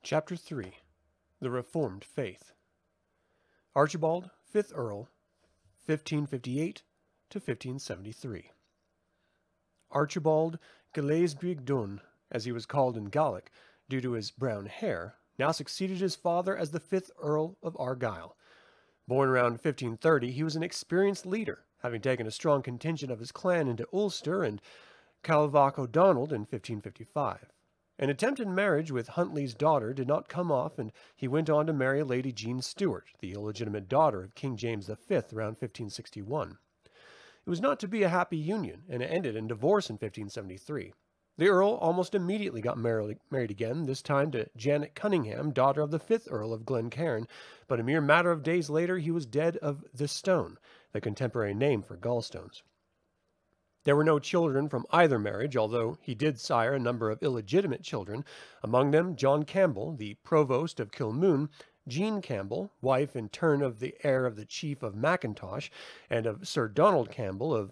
Chapter 3 The Reformed Faith. Archibald, 5th Earl, 1558 to 1573. Archibald Gillesbrig Dun, as he was called in Gaelic, due to his brown hair, now succeeded his father as the 5th Earl of Argyll. Born around 1530, he was an experienced leader, having taken a strong contingent of his clan into Ulster and Calvach O'Donnell in 1555. An attempted marriage with Huntly's daughter did not come off, and he went on to marry Lady Jean Stewart, the illegitimate daughter of King James V around 1561. It was not to be a happy union, and it ended in divorce in 1573. The Earl almost immediately got married again, this time to Janet Cunningham, daughter of the 5th Earl of Glencairn, but a mere matter of days later he was dead of the stone, the contemporary name for gallstones. There were no children from either marriage, although he did sire a number of illegitimate children, among them John Campbell, the provost of Kilmoon, Jean Campbell, wife in turn of the heir of the chief of Macintosh, and of Sir Donald Campbell of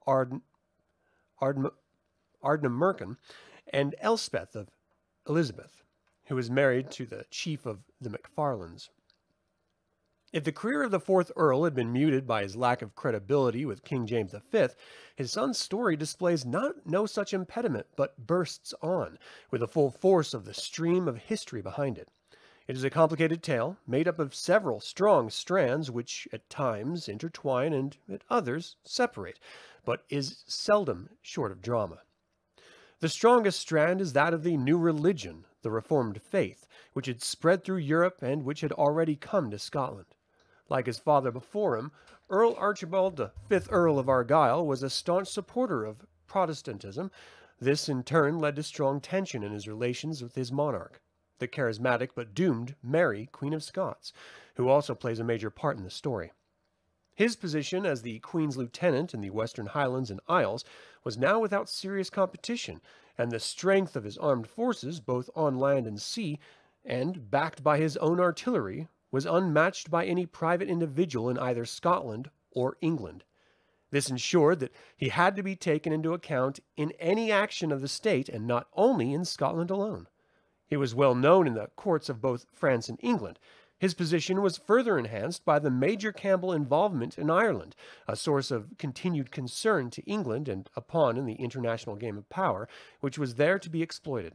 Ardnamurchan, and Elspeth of Elizabeth, who was married to the chief of the MacFarlanes. If the career of the 4th Earl had been muted by his lack of credibility with King James V, his son's story displays no such impediment, but bursts on, with the full force of the stream of history behind it. It is a complicated tale, made up of several strong strands which at times intertwine and at others separate, but is seldom short of drama. The strongest strand is that of the new religion, the Reformed faith, which had spread through Europe and which had already come to Scotland. Like his father before him, Earl Archibald, the 5th Earl of Argyll, was a staunch supporter of Protestantism. This, in turn, led to strong tension in his relations with his monarch, the charismatic but doomed Mary, Queen of Scots, who also plays a major part in the story. His position as the Queen's lieutenant in the Western Highlands and Isles was now without serious competition, and the strength of his armed forces, both on land and sea, and backed by his own artillery, was unmatched by any private individual in either Scotland or England. This ensured that he had to be taken into account in any action of the state, and not only in Scotland alone. He was well known in the courts of both France and England. His position was further enhanced by the Major Campbell involvement in Ireland, a source of continued concern to England and a pawn in the international game of power, which was there to be exploited.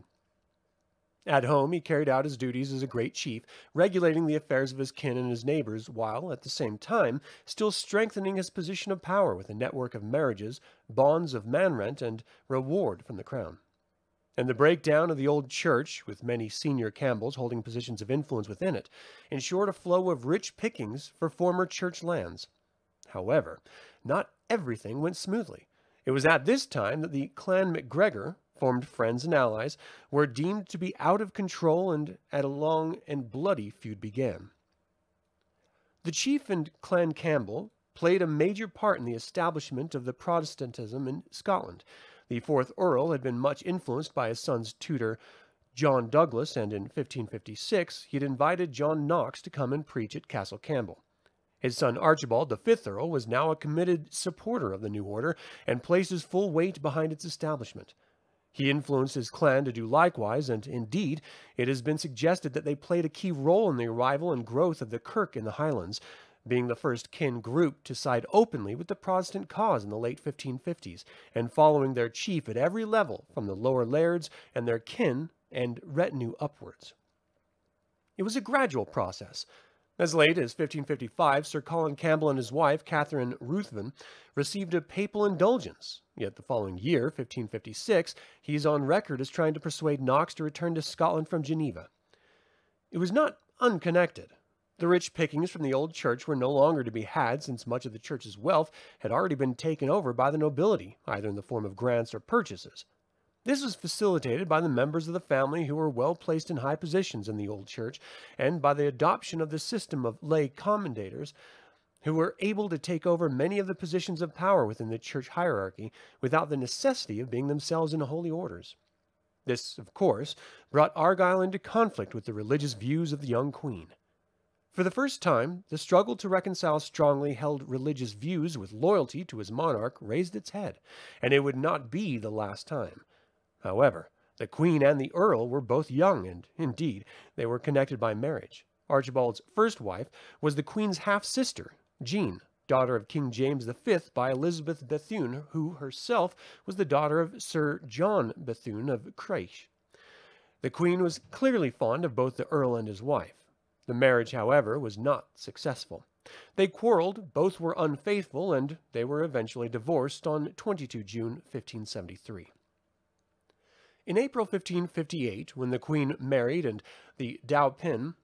At home, he carried out his duties as a great chief, regulating the affairs of his kin and his neighbors, while, at the same time, still strengthening his position of power with a network of marriages, bonds of man-rent, and reward from the crown. And the breakdown of the old church, with many senior Campbells holding positions of influence within it, ensured a flow of rich pickings for former church lands. However, not everything went smoothly. It was at this time that the Clan MacGregor, formed friends and allies, were deemed to be out of control, and a long and bloody feud began. The chief and Clan Campbell played a major part in the establishment of the Protestantism in Scotland. The 4th Earl had been much influenced by his son's tutor, John Douglas, and in 1556 he had invited John Knox to come and preach at Castle Campbell. His son Archibald, the 5th Earl, was now a committed supporter of the new order, and placed his full weight behind its establishment. He influenced his clan to do likewise, and indeed, it has been suggested that they played a key role in the arrival and growth of the Kirk in the Highlands, being the first kin group to side openly with the Protestant cause in the late 1550s, and following their chief at every level, from the lower lairds and their kin and retinue upwards. It was a gradual process. As late as 1555, Sir Colin Campbell and his wife, Catherine Ruthven, received a papal indulgence. Yet the following year, 1556, he is on record as trying to persuade Knox to return to Scotland from Geneva. It was not unconnected. The rich pickings from the old church were no longer to be had, since much of the church's wealth had already been taken over by the nobility, either in the form of grants or purchases. This was facilitated by the members of the family who were well placed in high positions in the old church, and by the adoption of the system of lay commendators, who were able to take over many of the positions of power within the church hierarchy without the necessity of being themselves in holy orders. This, of course, brought Argyll into conflict with the religious views of the young queen. For the first time, the struggle to reconcile strongly held religious views with loyalty to his monarch raised its head, and it would not be the last time. However, The Queen and the Earl were both young, and, indeed, they were connected by marriage. Archibald's first wife was the Queen's half-sister, Jean, daughter of King James V by Elizabeth Bethune, who herself was the daughter of Sir John Bethune of Crieich. The Queen was clearly fond of both the Earl and his wife. The marriage, however, was not successful. They quarreled, both were unfaithful, and they were eventually divorced on 22 June 1573. In April 1558, when the Queen married the Dauphin,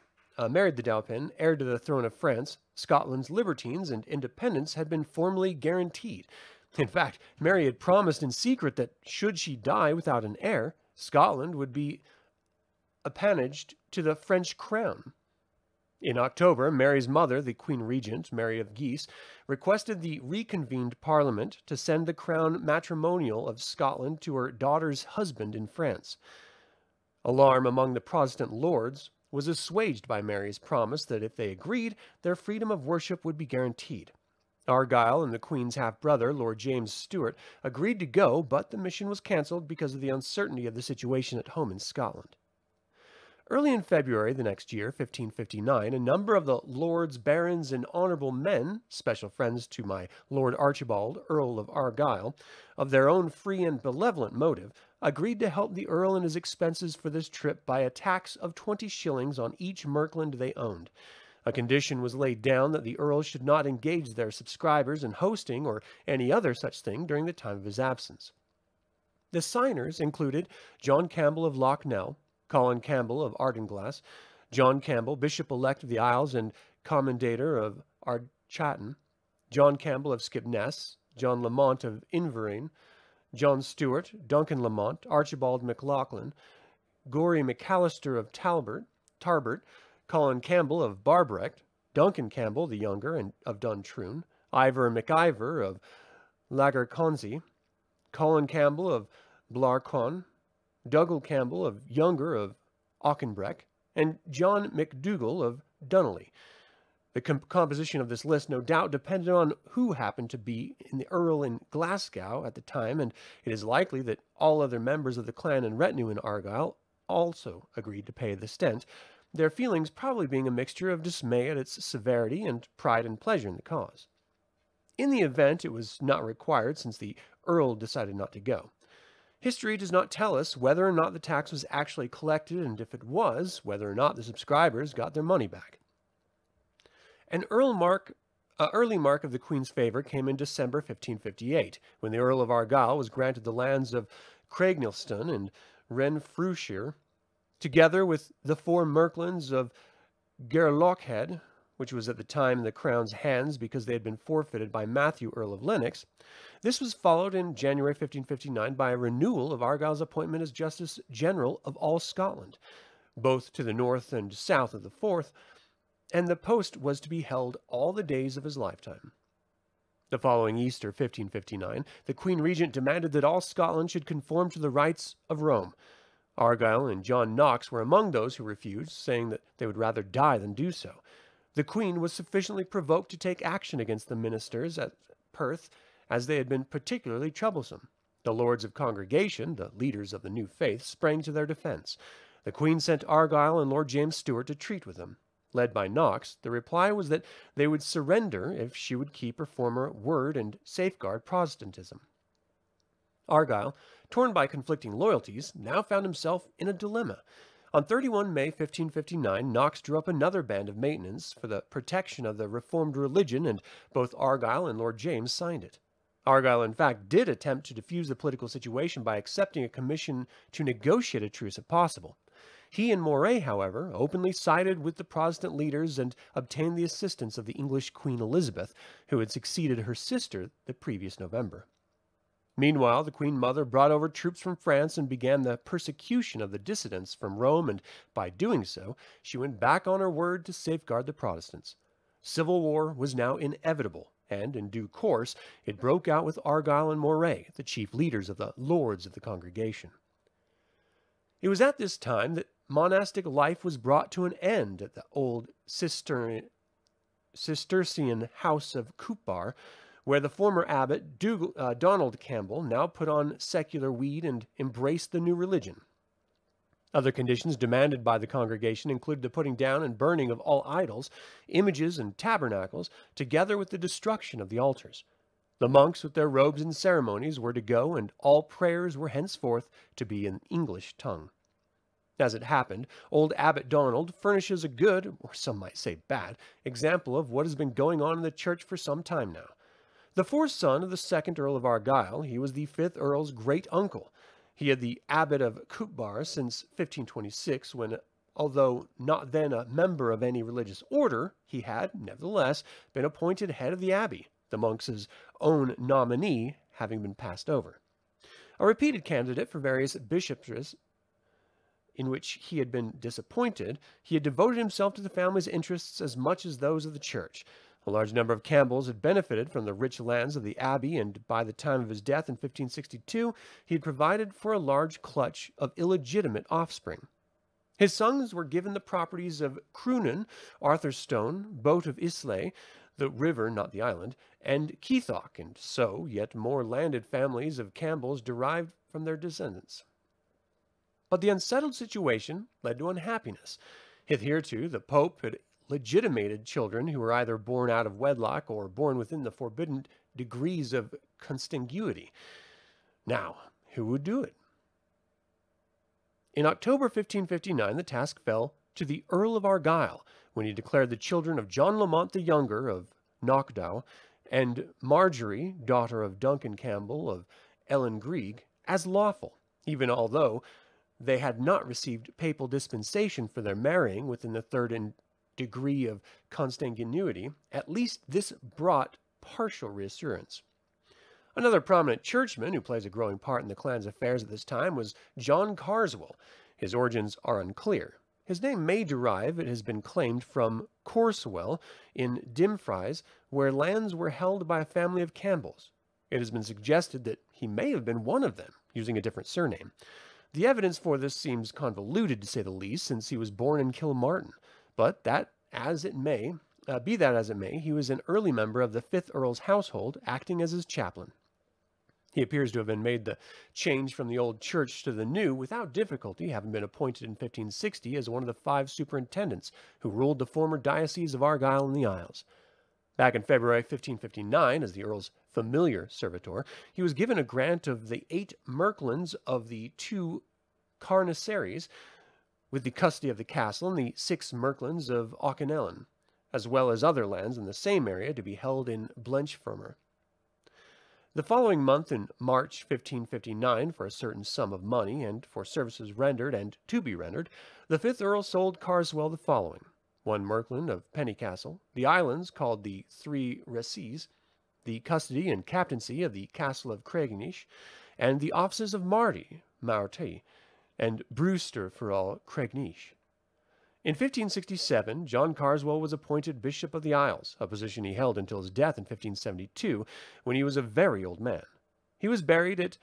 heir to the throne of France, Scotland's libertines and independence had been formally guaranteed. In fact, Mary had promised in secret that, should she die without an heir, Scotland would be appanaged to the French crown. In October, Mary's mother, the Queen Regent, Mary of Guise, requested the reconvened Parliament to send the crown matrimonial of Scotland to her daughter's husband in France. Alarm among the Protestant lords was assuaged by Mary's promise that if they agreed, their freedom of worship would be guaranteed. Argyll and the Queen's half-brother, Lord James Stuart, agreed to go, but the mission was cancelled because of the uncertainty of the situation at home in Scotland. Early in February the next year, 1559, a number of the lords, barons, and honourable men, special friends to my Lord Archibald, Earl of Argyll, of their own free and benevolent motive, agreed to help the Earl in his expenses for this trip by a tax of 20 shillings on each merkland they owned. A condition was laid down that the Earl should not engage their subscribers in hosting or any other such thing during the time of his absence. The signers included John Campbell of Loughnell, Colin Campbell of Ardenglass, John Campbell, Bishop-elect of the Isles and Commendator of Ardchatton, John Campbell of Skipness, John Lamont of Inverine, John Stewart, Duncan Lamont, Archibald MacLachlan, Gorey McAllister of Tarbert, Colin Campbell of Barbrecht, Duncan Campbell the younger and of Duntroon, Ivor MacIvor of Lagarconsey, Colin Campbell of Blarcon, Dougal Campbell of Younger of Auchenbreck, and John MacDougall of Dunolly. The composition of this list no doubt depended on who happened to be in the Earl in Glasgow at the time, and it is likely that all other members of the clan and retinue in Argyll also agreed to pay the stent, their feelings probably being a mixture of dismay at its severity and pride and pleasure in the cause. In the event, it was not required since the Earl decided not to go. History does not tell us whether or not the tax was actually collected, and if it was, whether or not the subscribers got their money back. An early mark of the Queen's favour came in December 1558, when the Earl of Argyll was granted the lands of Craignilston and Renfrewshire, together with the 4 merklands of Gairlochhead, which was at the time in the Crown's hands because they had been forfeited by Matthew, Earl of Lennox. This was followed in January 1559 by a renewal of Argyll's appointment as Justice General of all Scotland, both to the north and south of the Forth, and the post was to be held all the days of his lifetime. The following Easter, 1559, the Queen Regent demanded that all Scotland should conform to the rights of Rome. Argyll and John Knox were among those who refused, saying that they would rather die than do so. The Queen was sufficiently provoked to take action against the ministers at Perth, as they had been particularly troublesome. The Lords of Congregation, the leaders of the new faith, sprang to their defence. The Queen sent Argyll and Lord James Stuart to treat with them. Led by Knox, the reply was that they would surrender if she would keep her former word and safeguard Protestantism. Argyll, torn by conflicting loyalties, now found himself in a dilemma. On 31 May 1559, Knox drew up another band of maintenance for the protection of the Reformed religion, and both Argyll and Lord James signed it. Argyll, in fact, did attempt to defuse the political situation by accepting a commission to negotiate a truce if possible. He and Moray, however, openly sided with the Protestant leaders and obtained the assistance of the English Queen Elizabeth, who had succeeded her sister the previous November. Meanwhile, the Queen Mother brought over troops from France and began the persecution of the dissidents from Rome, and by doing so, she went back on her word to safeguard the Protestants. Civil war was now inevitable, and in due course it broke out with Argyll and Moray, the chief leaders of the Lords of the Congregation. It was at this time that monastic life was brought to an end at the old Cistercian house of Cupar, where the former abbot, Donald Campbell, now put on secular weed and embraced the new religion. Other conditions demanded by the congregation included the putting down and burning of all idols, images, and tabernacles, together with the destruction of the altars. The monks, with their robes and ceremonies, were to go, and all prayers were henceforth to be in English tongue. As it happened, old Abbot Donald furnishes a good, or some might say bad, example of what has been going on in the church for some time now. The fourth son of the second Earl of Argyll, he was the fifth Earl's great uncle. He had the Abbot of Cupbar since 1526, when, although not then a member of any religious order, he had, nevertheless, been appointed head of the abbey, the monks' own nominee having been passed over. A repeated candidate for various bishoprics in which he had been disappointed, he had devoted himself to the family's interests as much as those of the church. A large number of Campbells had benefited from the rich lands of the abbey, and by the time of his death in 1562, he had provided for a large clutch of illegitimate offspring. His sons were given the properties of Croonan, Arthurstone, Boat of Islay, the river, not the island, and Keithawk, and so yet more landed families of Campbells derived from their descendants. But the unsettled situation led to unhappiness. Hitherto, the Pope had legitimated children who were either born out of wedlock or born within the forbidden degrees of consanguinity. Now, who would do it? In October 1559, the task fell to the Earl of Argyll, when he declared the children of John Lamont the Younger of Knockdow and Marjorie, daughter of Duncan Campbell of Ellen Greig, as lawful, even although they had not received papal dispensation for their marrying within the third degree of consanguinity. At least this brought partial reassurance. Another prominent churchman who plays a growing part in the clan's affairs at this time was John Carswell. His origins are unclear. His name may derive, it has been claimed, from Corswell in Dumfries, where lands were held by a family of Campbells. It has been suggested that he may have been one of them, using a different surname. The evidence for this seems convoluted, to say the least, since he was born in Kilmartin. But be that as it may, he was an early member of the fifth Earl's household, acting as his chaplain. He appears to have been made the change from the old church to the new without difficulty, having been appointed in 1560 as one of the 5 superintendents who ruled the former diocese of Argyll and the Isles. Back in February 1559, as the Earl's familiar servitor, he was given a grant of the 8 merklands of the 2 carniceries, with the custody of the castle, and the 6 merklands of Auchinellen, as well as other lands in the same area to be held in Blenchfermer. The following month, in March 1559, for a certain sum of money, and for services rendered and to be rendered, the 5th Earl sold Carswell the following: 1 merkland of Pennycastle, the islands called the 3 Recies, the custody and captaincy of the castle of Craignish, and the offices of Marty, and Brewster for all Craignish. In 1567, John Carswell was appointed Bishop of the Isles, a position he held until his death in 1572, when he was a very old man. He was buried at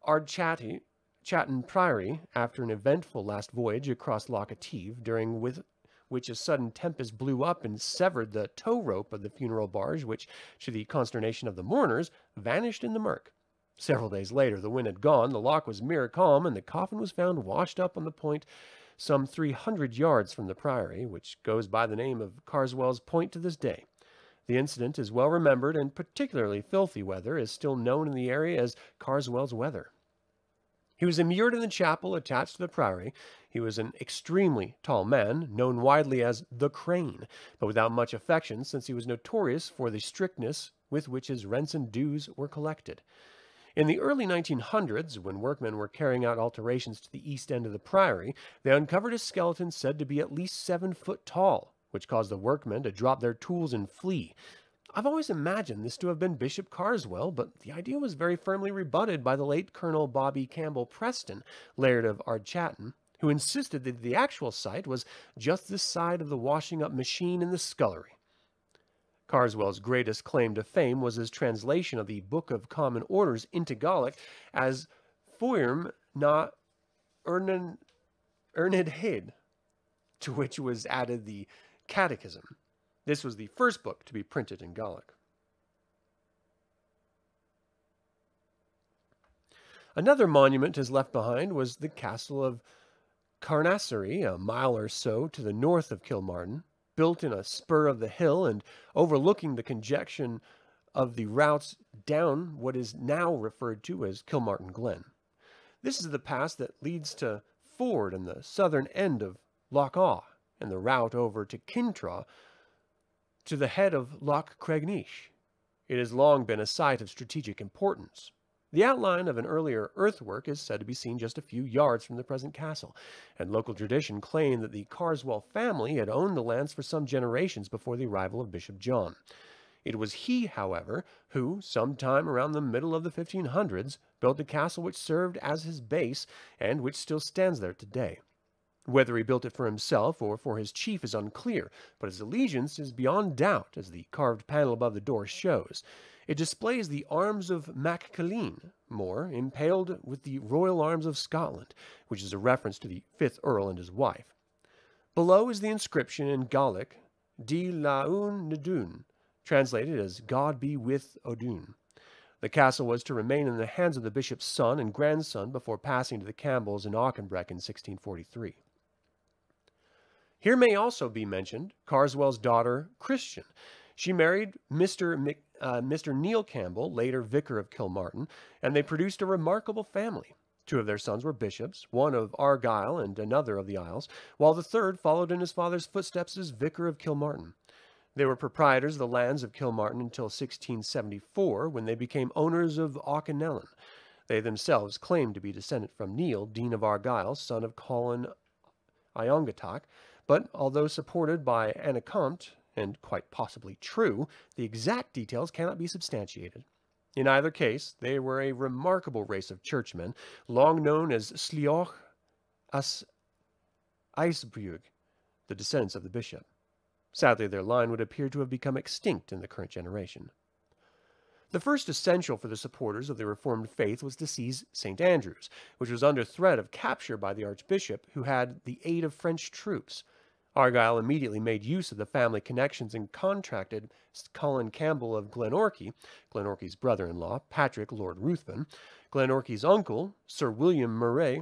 Chatton Priory after an eventful last voyage across Loch Etive, during which a sudden tempest blew up and severed the tow rope of the funeral barge, which, to the consternation of the mourners, vanished in the murk. Several days later, the wind had gone, the loch was mirror calm, and the coffin was found washed up on the point some 300 yards from the priory, which goes by the name of Carswell's Point to this day. The incident is well remembered, and particularly filthy weather is still known in the area as Carswell's Weather. He was immured in the chapel attached to the priory. He was an extremely tall man, known widely as the Crane, but without much affection, since he was notorious for the strictness with which his rents and dues were collected. In the early 1900s, when workmen were carrying out alterations to the east end of the priory, they uncovered a skeleton said to be at least 7 foot tall, which caused the workmen to drop their tools and flee. I've always imagined this to have been Bishop Carswell, but the idea was very firmly rebutted by the late Colonel Bobby Campbell Preston, Laird of Ardchatton, who insisted that the actual site was just this side of the washing-up machine in the scullery. Carswell's greatest claim to fame was his translation of the Book of Common Orders into Gaelic as Fuirm na Erned Hid, to which was added the Catechism. This was the first book to be printed in Gaelic. Another monument is left behind was the castle of Carnassery, a mile or so to the north of Kilmartin, built in a spur of the hill and overlooking the congestion of the routes down what is now referred to as Kilmartin Glen. This is the pass that leads to Ford and the southern end of Loch Awe, and the route over to Kintraw to the head of Loch Cregneash. It has long been a site of strategic importance. The outline of an earlier earthwork is said to be seen just a few yards from the present castle, and local tradition claimed that the Carswell family had owned the lands for some generations before the arrival of Bishop John. It was he, however, who, sometime around the middle of the 1500s, built the castle which served as his base and which still stands there today. Whether he built it for himself or for his chief is unclear, but his allegiance is beyond doubt, as the carved panel above the door shows. It displays the arms of Mac Colleen, More, impaled with the royal arms of Scotland, which is a reference to the 5th Earl and his wife. Below is the inscription in Gaelic, Di Laun Nadun, translated as God be with Odun. The castle was to remain in the hands of the bishop's son and grandson before passing to the Campbells in Auchenbreck in 1643. Here may also be mentioned Carswell's daughter, Christian. She married Mr. Neil Campbell, later vicar of Kilmartin, and they produced a remarkable family. Two of their sons were bishops, one of Argyll and another of the Isles, while the third followed in his father's footsteps as vicar of Kilmartin. They were proprietors of the lands of Kilmartin until 1674, when they became owners of Auchenellen. They themselves claimed to be descended from Neil, Dean of Argyll, son of Colin Iongatak, but although supported by Anacompt, and quite possibly true, the exact details cannot be substantiated. In either case, they were a remarkable race of churchmen, long known as Slioch as Eisbrug, the descendants of the bishop. Sadly, their line would appear to have become extinct in the current generation. The first essential for the supporters of the Reformed faith was to seize St. Andrews, which was under threat of capture by the archbishop, who had the aid of French troops. Argyll immediately made use of the family connections and contracted Colin Campbell of Glenorchy, Glenorchy's brother-in-law, Patrick, Lord Ruthven, Glenorchy's uncle, Sir William Murray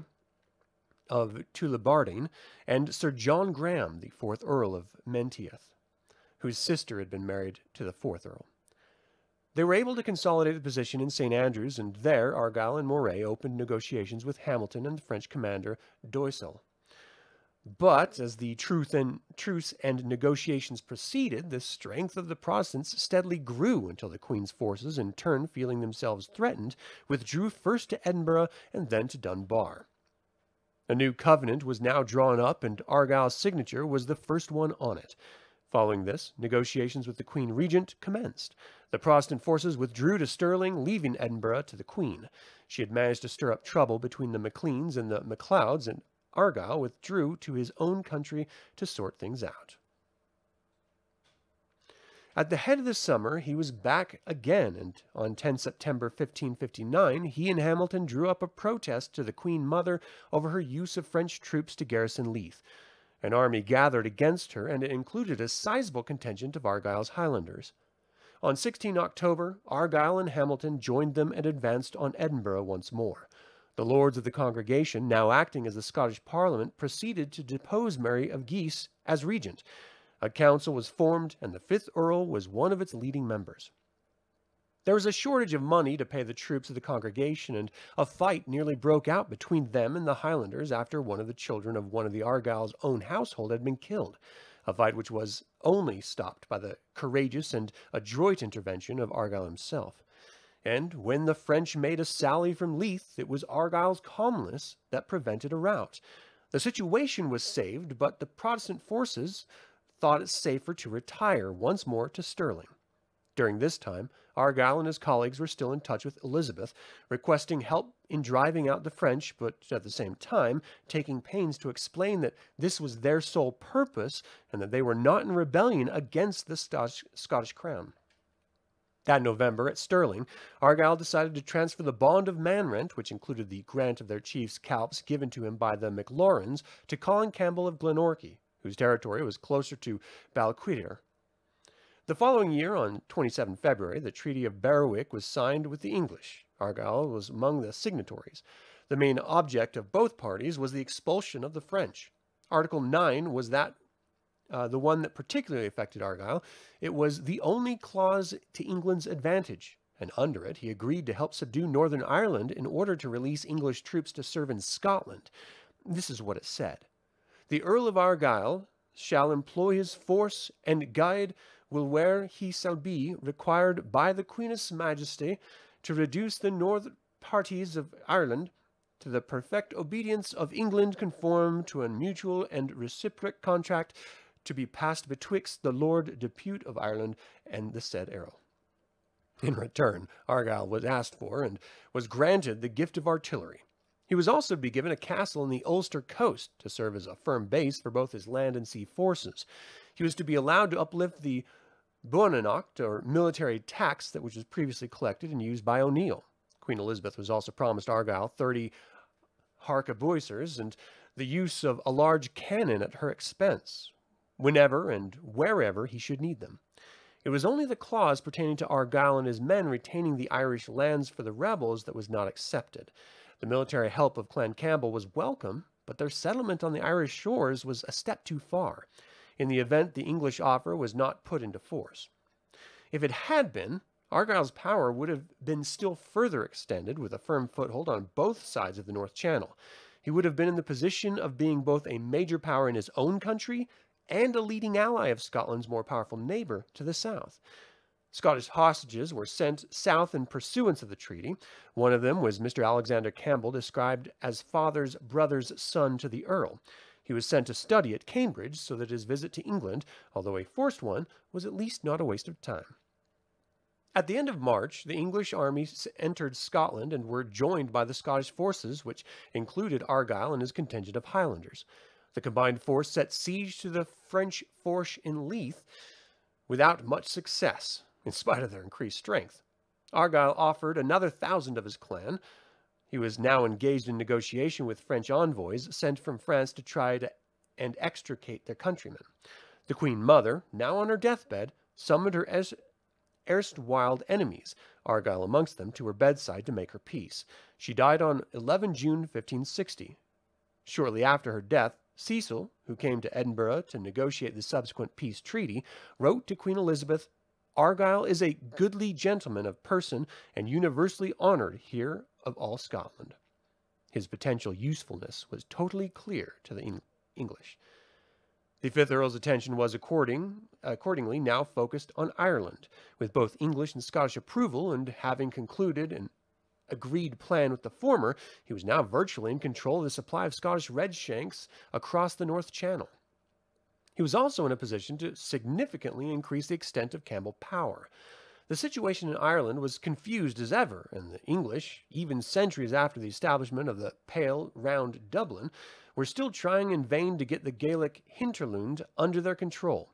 of Tullibardine, and Sir John Graham, the 4th Earl of Menteith, whose sister had been married to the 4th Earl. They were able to consolidate the position in St. Andrews, and there Argyll and Moray opened negotiations with Hamilton and the French commander Doissel. But as the truce and negotiations proceeded, the strength of the Protestants steadily grew until the Queen's forces, in turn feeling themselves threatened, withdrew first to Edinburgh and then to Dunbar. A new covenant was now drawn up, and Argyll's signature was the first one on it. Following this, negotiations with the Queen Regent commenced. The Protestant forces withdrew to Stirling, leaving Edinburgh to the Queen. She had managed to stir up trouble between the Macleans and the Macleods, and Argyll withdrew to his own country to sort things out. At the head of the summer, he was back again, and on 10 September 1559, he and Hamilton drew up a protest to the Queen Mother over her use of French troops to garrison Leith. An army gathered against her, and it included a sizable contingent of Argyll's Highlanders. On 16 October, Argyll and Hamilton joined them and advanced on Edinburgh once more. The lords of the congregation, now acting as the Scottish Parliament, proceeded to depose Mary of Guise as regent. A council was formed, and the 5th Earl was one of its leading members. There was a shortage of money to pay the troops of the congregation, and a fight nearly broke out between them and the Highlanders after one of the children of one of the Argyll's own household had been killed, a fight which was only stopped by the courageous and adroit intervention of Argyll himself. And when the French made a sally from Leith, it was Argyll's calmness that prevented a rout. The situation was saved, but the Protestant forces thought it safer to retire once more to Stirling. During this time, Argyll and his colleagues were still in touch with Elizabeth, requesting help in driving out the French, but at the same time taking pains to explain that this was their sole purpose and that they were not in rebellion against the Scottish crown. That November, at Stirling, Argyll decided to transfer the bond of manrent, which included the grant of their chief's calps given to him by the Maclaurens, to Colin Campbell of Glenorchy, whose territory was closer to Balquhidder. The following year, on 27 February, the Treaty of Berwick was signed with the English. Argyll was among the signatories. The main object of both parties was the expulsion of the French. Article 9 was the one that particularly affected Argyll. It was the only clause to England's advantage, and under it he agreed to help subdue Northern Ireland in order to release English troops to serve in Scotland. This is what it said. The Earl of Argyll shall employ his force and guide will where he shall be required by the Queen's Majesty to reduce the northern parties of Ireland to the perfect obedience of England, conform to a mutual and reciproc contract to be passed betwixt the Lord Depute of Ireland and the said Earl. In return, Argyll was asked for and was granted the gift of artillery. He was also to be given a castle on the Ulster coast to serve as a firm base for both his land and sea forces. He was to be allowed to uplift the Buonacht, or military tax, which was previously collected and used by O'Neill. Queen Elizabeth was also promised Argyll 30 harquebusiers and the use of a large cannon at her expense, whenever and wherever he should need them. It was only the clause pertaining to Argyll and his men retaining the Irish lands for the rebels that was not accepted. The military help of Clan Campbell was welcome, but their settlement on the Irish shores was a step too far. In the event the English offer was not put into force. If it had been, Argyll's power would have been still further extended with a firm foothold on both sides of the North Channel. He would have been in the position of being both a major power in his own country and a leading ally of Scotland's more powerful neighbor to the south. Scottish hostages were sent south in pursuance of the treaty. One of them was Mr. Alexander Campbell, described as father's brother's son to the Earl. He was sent to study at Cambridge so that his visit to England, although a forced one, was at least not a waste of time. At the end of March, the English army entered Scotland and were joined by the Scottish forces, which included Argyll and his contingent of Highlanders. The combined force set siege to the French force in Leith without much success, in spite of their increased strength. Argyll offered another 1,000 of his clan. He was now engaged in negotiation with French envoys sent from France to try and extricate their countrymen. The Queen Mother, now on her deathbed, summoned her erstwhile enemies, Argyll amongst them, to her bedside to make her peace. She died on 11 June 1560. Shortly after her death, Cecil, who came to Edinburgh to negotiate the subsequent peace treaty, wrote to Queen Elizabeth, "Argyll is a goodly gentleman of person and universally honored here of all Scotland." His potential usefulness was totally clear to the English. The fifth Earl's attention was accordingly now focused on Ireland, with both English and Scottish approval, and having concluded an agreed plan with the former, he was now virtually in control of the supply of Scottish redshanks across the North Channel. He was also in a position to significantly increase the extent of Campbell power. The situation in Ireland was confused as ever, and the English, even centuries after the establishment of the Pale Round Dublin, were still trying in vain to get the Gaelic hinterland under their control.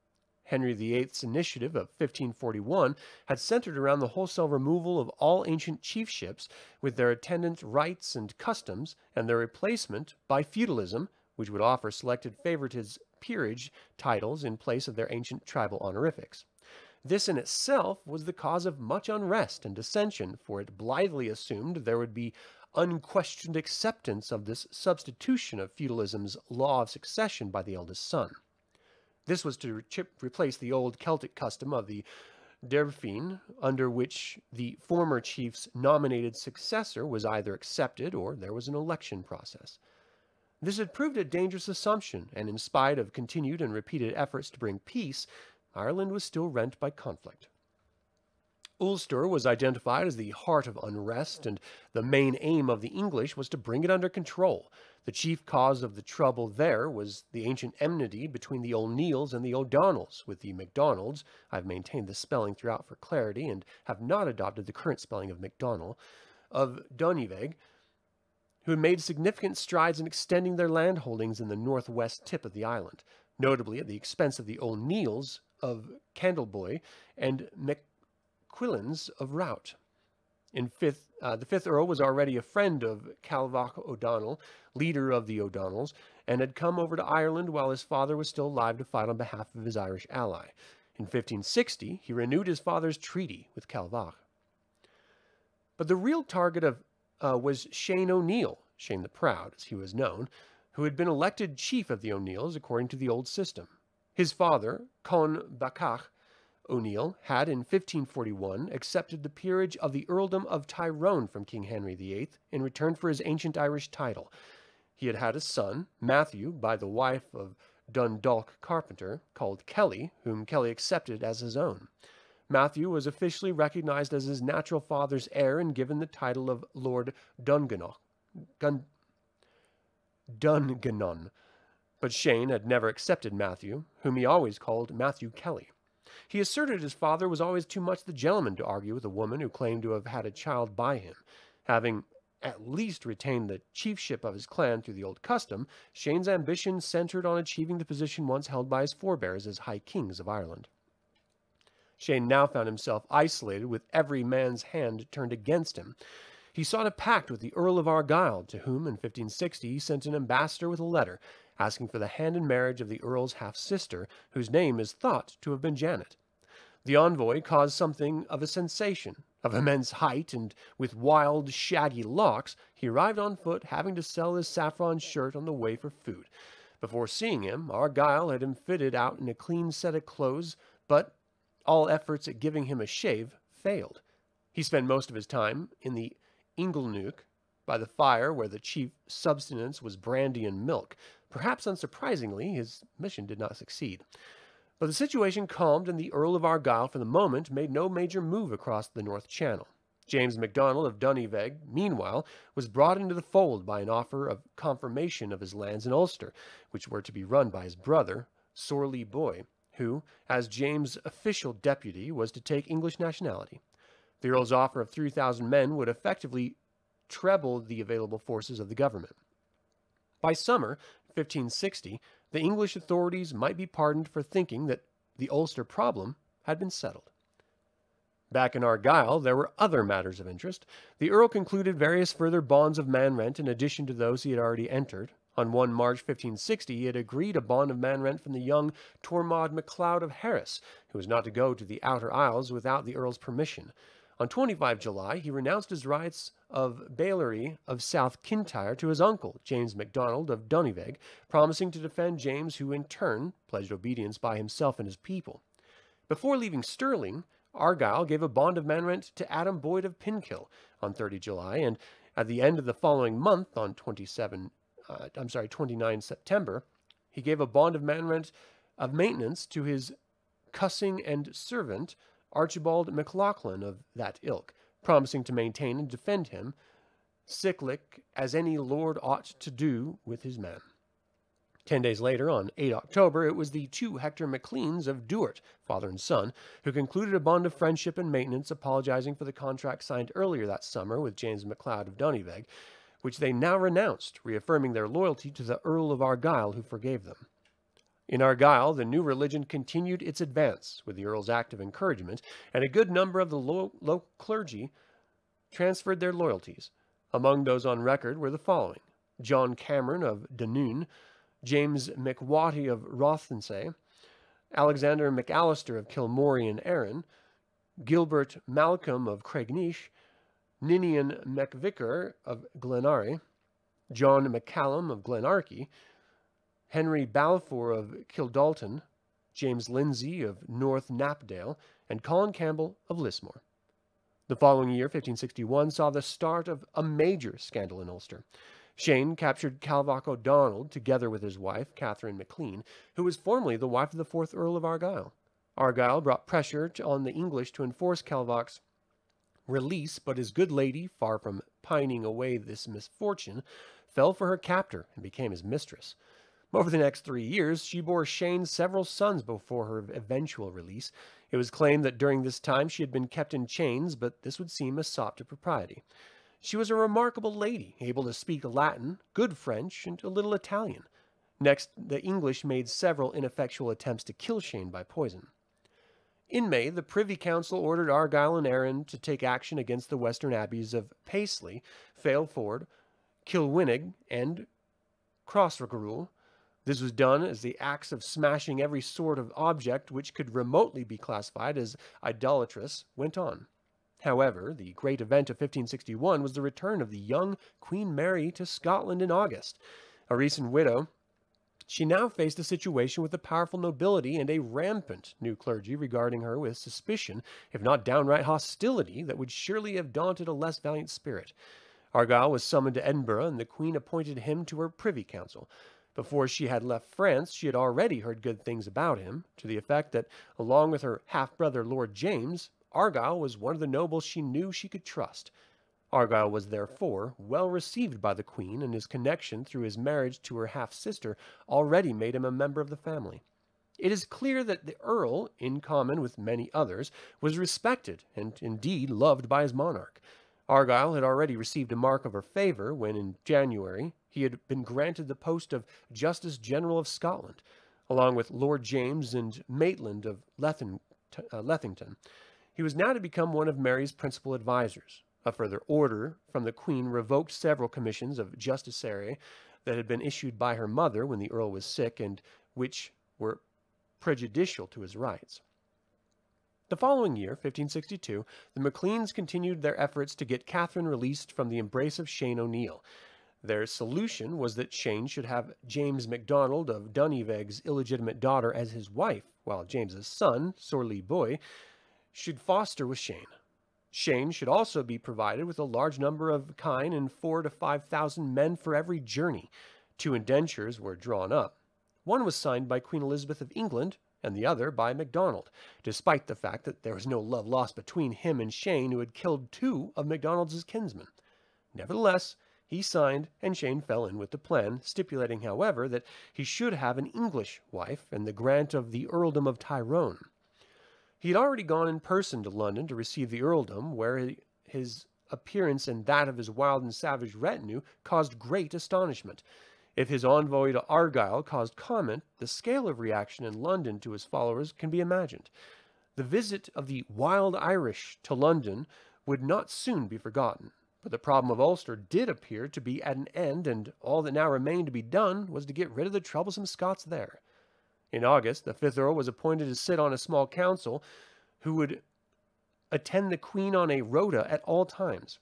Henry VIII's initiative of 1541 had centered around the wholesale removal of all ancient chiefships with their attendant rights and customs, and their replacement by feudalism, which would offer selected favorites peerage titles in place of their ancient tribal honorifics. This in itself was the cause of much unrest and dissension, for it blithely assumed there would be unquestioned acceptance of this substitution of feudalism's law of succession by the eldest son. This was to replace the old Celtic custom of the Derbhfine, under which the former chief's nominated successor was either accepted or there was an election process. This had proved a dangerous assumption, and in spite of continued and repeated efforts to bring peace, Ireland was still rent by conflict. Ulster was identified as the heart of unrest, and the main aim of the English was to bring it under control. The chief cause of the trouble there was the ancient enmity between the O'Neills and the O'Donnells, with the MacDonalds — I've maintained the spelling throughout for clarity, and have not adopted the current spelling of MacDonald — of Donniveg, who had made significant strides in extending their landholdings in the northwest tip of the island, notably at the expense of the O'Neills of Candleboy and MacQuillans of Rout. The fifth Earl was already a friend of Calvach O'Donnell, leader of the O'Donnells, and had come over to Ireland while his father was still alive to fight on behalf of his Irish ally. In 1560, he renewed his father's treaty with Calvach. But the real target of was Shane O'Neill, Shane the Proud, as he was known, who had been elected chief of the O'Neills according to the old system. His father, Con Bacach O'Neill, had in 1541 accepted the peerage of the earldom of Tyrone from King Henry VIII in return for his ancient Irish title. He had had a son, Matthew, by the wife of Dundalk carpenter, called Kelly, whom Kelly accepted as his own. Matthew was officially recognized as his natural father's heir and given the title of Lord Dungannon. But Shane had never accepted Matthew, whom he always called Matthew Kelly. He asserted his father was always too much the gentleman to argue with a woman who claimed to have had a child by him. Having at least retained the chiefship of his clan through the old custom, Shane's ambition centered on achieving the position once held by his forebears as High Kings of Ireland. Shane now found himself isolated with every man's hand turned against him. He sought a pact with the Earl of Argyll, to whom in 1560 he sent an ambassador with a letter asking for the hand in marriage of the Earl's half-sister, whose name is thought to have been Janet. The envoy caused something of a sensation. Of immense height and with wild, shaggy locks, he arrived on foot, having to sell his saffron shirt on the way for food. Before seeing him, Argyll had him fitted out in a clean set of clothes, but all efforts at giving him a shave failed. He spent most of his time in the inglenook, by the fire where the chief subsistence was brandy and milk. Perhaps unsurprisingly, his mission did not succeed. But the situation calmed, and the Earl of Argyll, for the moment, made no major move across the North Channel. James MacDonald of Donegal, meanwhile, was brought into the fold by an offer of confirmation of his lands in Ulster, which were to be run by his brother, Sorley Boy, who, as James' official deputy, was to take English nationality. The Earl's offer of 3,000 men would effectively treble the available forces of the government. By summer 1560, the English authorities might be pardoned for thinking that the Ulster problem had been settled. Back in Argyll, there were other matters of interest. The Earl concluded various further bonds of man rent in addition to those he had already entered. On 1 March 1560, he had agreed a bond of man rent from the young Tormod MacLeod of Harris, who was not to go to the Outer Isles without the Earl's permission. On 25 July, he renounced his rights of bailiery of South Kintyre to his uncle, James MacDonald of Donegal, promising to defend James, who in turn pledged obedience by himself and his people. Before leaving Stirling, Argyll gave a bond of man rent to Adam Boyd of Pinkill on 30 July, and at the end of the following month, on 29 September, he gave a bond of man rent of maintenance to his cussing and servant, Archibald MacLachlan of that ilk, promising to maintain and defend him, cyclic as any lord ought to do with his men. 10 days later, on 8 October, it was the two Hector MacLeans of Duart, father and son, who concluded a bond of friendship and maintenance, apologizing for the contract signed earlier that summer with James MacLeod of Donegal, which they now renounced, reaffirming their loyalty to the Earl of Argyll, who forgave them. In Argyll, the new religion continued its advance, with the Earl's active encouragement, and a good number of the local clergy transferred their loyalties. Among those on record were the following: John Cameron of Dunoon, James McWatty of Rothensay, Alexander McAllister of Kilmorey and Arran, Gilbert Malcolm of Craignish, Ninian MacVicar of Glenarry, John McCallum of Glenarchy, Henry Balfour of Kildalton, James Lindsay of North Knapdale, and Colin Campbell of Lismore. The following year, 1561, saw the start of a major scandal in Ulster. Shane captured Calvach O'Donnell together with his wife, Catherine MacLean, who was formerly the wife of the 4th Earl of Argyll. Argyll brought pressure on the English to enforce Calvach's release, but his good lady, far from pining away this misfortune, fell for her captor and became his mistress. Over the next 3 years, she bore Shane several sons before her eventual release. It was claimed that during this time she had been kept in chains, but this would seem a sop to propriety. She was a remarkable lady, able to speak Latin, good French, and a little Italian. Next, the English made several ineffectual attempts to kill Shane by poison. In May, the Privy Council ordered Argyll and Arran to take action against the western abbeys of Paisley, Failford, Kilwinnig, and Crossraggrule. This was done as the acts of smashing every sort of object which could remotely be classified as idolatrous went on. However, the great event of 1561 was the return of the young Queen Mary to Scotland in August. A recent widow, she now faced a situation with a powerful nobility and a rampant new clergy regarding her with suspicion, if not downright hostility, that would surely have daunted a less valiant spirit. Argyll was summoned to Edinburgh, and the Queen appointed him to her privy council. Before she had left France, she had already heard good things about him, to the effect that, along with her half-brother Lord James, Argyll was one of the nobles she knew she could trust. Argyll was therefore well received by the Queen, and his connection through his marriage to her half-sister already made him a member of the family. It is clear that the Earl, in common with many others, was respected and indeed loved by his monarch. Argyll had already received a mark of her favour when, in January, he had been granted the post of Justice General of Scotland, along with Lord James and Maitland of Lethington. He was now to become one of Mary's principal advisers. A further order from the Queen revoked several commissions of justiciary that had been issued by her mother when the Earl was sick and which were prejudicial to his rights. The following year, 1562, the Macleans continued their efforts to get Catherine released from the embrace of Shane O'Neill. Their solution was that Shane should have James MacDonald of Duniveg's illegitimate daughter as his wife, while James's son, Sorley Boy, should foster with Shane. Shane should also be provided with a large number of kine and 4,000 to 5,000 men for every journey. 2 indentures were drawn up. One was signed by Queen Elizabeth of England, and the other by MacDonald, despite the fact that there was no love lost between him and Shane, who had killed 2 of MacDonald's kinsmen. Nevertheless, he signed, and Shane fell in with the plan, stipulating, however, that he should have an English wife and the grant of the earldom of Tyrone. He had already gone in person to London to receive the earldom, where his appearance and that of his wild and savage retinue caused great astonishment. If his envoy to Argyll caused comment, the scale of reaction in London to his followers can be imagined. The visit of the wild Irish to London would not soon be forgotten, but the problem of Ulster did appear to be at an end, and all that now remained to be done was to get rid of the troublesome Scots there. In August, the 5th Earl was appointed to sit on a small council who would attend the Queen on a rota at all times.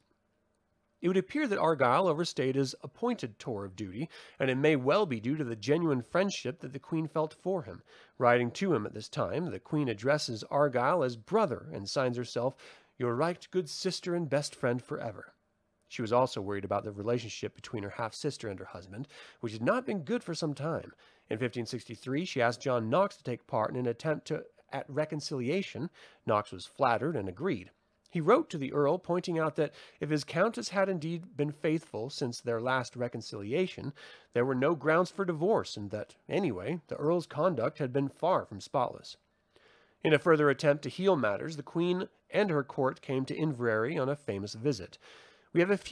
It would appear that Argyll overstayed his appointed tour of duty, and it may well be due to the genuine friendship that the Queen felt for him. Writing to him at this time, the Queen addresses Argyll as brother and signs herself, "Your right good sister and best friend forever." She was also worried about the relationship between her half-sister and her husband, which had not been good for some time. In 1563, she asked John Knox to take part in an attempt at reconciliation. Knox was flattered and agreed. He wrote to the Earl, pointing out that if his Countess had indeed been faithful since their last reconciliation, there were no grounds for divorce, and that, anyway, the Earl's conduct had been far from spotless. In a further attempt to heal matters, the Queen and her court came to Inverary on a famous visit. We have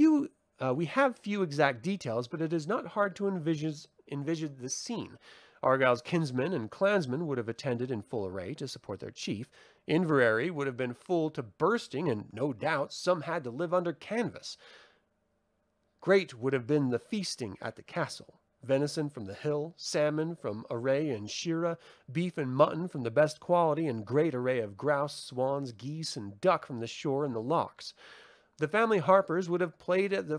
few exact details, but it is not hard to envision the scene. Argyll's kinsmen and clansmen would have attended in full array to support their chief. Inverary would have been full to bursting, and no doubt some had to live under canvas. Great would have been the feasting at the castle. Venison from the hill, salmon from Array and Shira, beef and mutton from the best quality, and great array of grouse, swans, geese, and duck from the shore and the lochs. The family harpers would have played at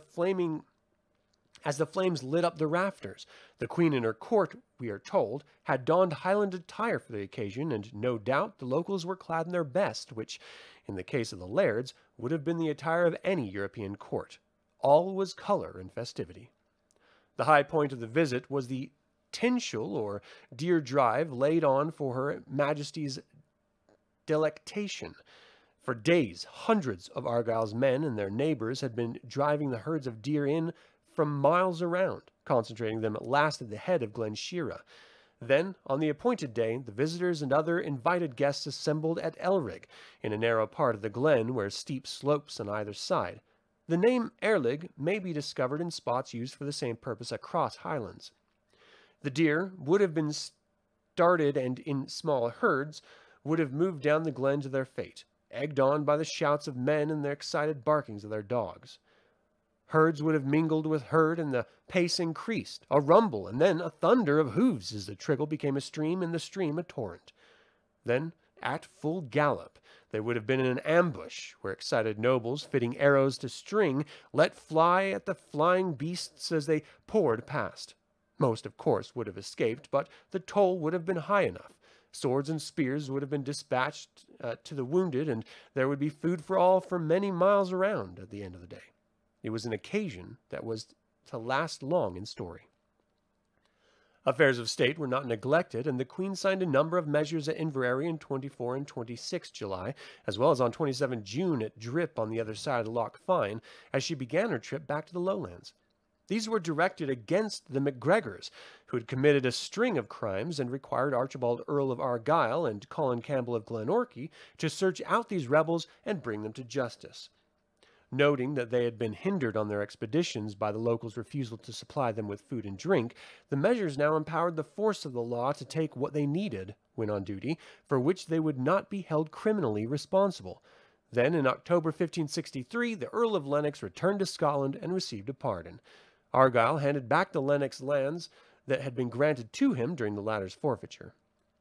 as the flames lit up the rafters. The Queen and her court, we are told, had donned Highland attire for the occasion, and no doubt the locals were clad in their best, which, in the case of the lairds, would have been the attire of any European court. All was colour and festivity. The high point of the visit was the tinsel or deer drive laid on for her Majesty's delectation. For days, hundreds of Argyll's men and their neighbours had been driving the herds of deer in from miles around, concentrating them at last at the head of Glen Shira. Then, on the appointed day, the visitors and other invited guests assembled at Elrig, in a narrow part of the glen where steep slopes on either side. The name Erlig may be discovered in spots used for the same purpose across highlands. The deer would have been started and, in small herds, would have moved down the glen to their fate, egged on by the shouts of men and the excited barkings of their dogs. Herds would have mingled with herd, and the pace increased, a rumble, and then a thunder of hoofs as the trickle became a stream, and the stream a torrent. Then at full gallop. They would have been in an ambush, where excited nobles, fitting arrows to string, let fly at the flying beasts as they poured past. Most, of course, would have escaped, but the toll would have been high enough. Swords and spears would have been dispatched to the wounded, and there would be food for all for many miles around at the end of the day. It was an occasion that was to last long in story. Affairs of state were not neglected, and the Queen signed a number of measures at Inverary in 24 and 26 July, as well as on 27 June at Drip on the other side of the Loch Fyne, as she began her trip back to the lowlands. These were directed against the MacGregors, who had committed a string of crimes and required Archibald Earl of Argyll and Colin Campbell of Glenorchy to search out these rebels and bring them to justice. Noting that they had been hindered on their expeditions by the locals' refusal to supply them with food and drink, the measures now empowered the force of the law to take what they needed when on duty, for which they would not be held criminally responsible. Then, in October 1563, the Earl of Lennox returned to Scotland and received a pardon. Argyll handed back the Lennox lands that had been granted to him during the latter's forfeiture.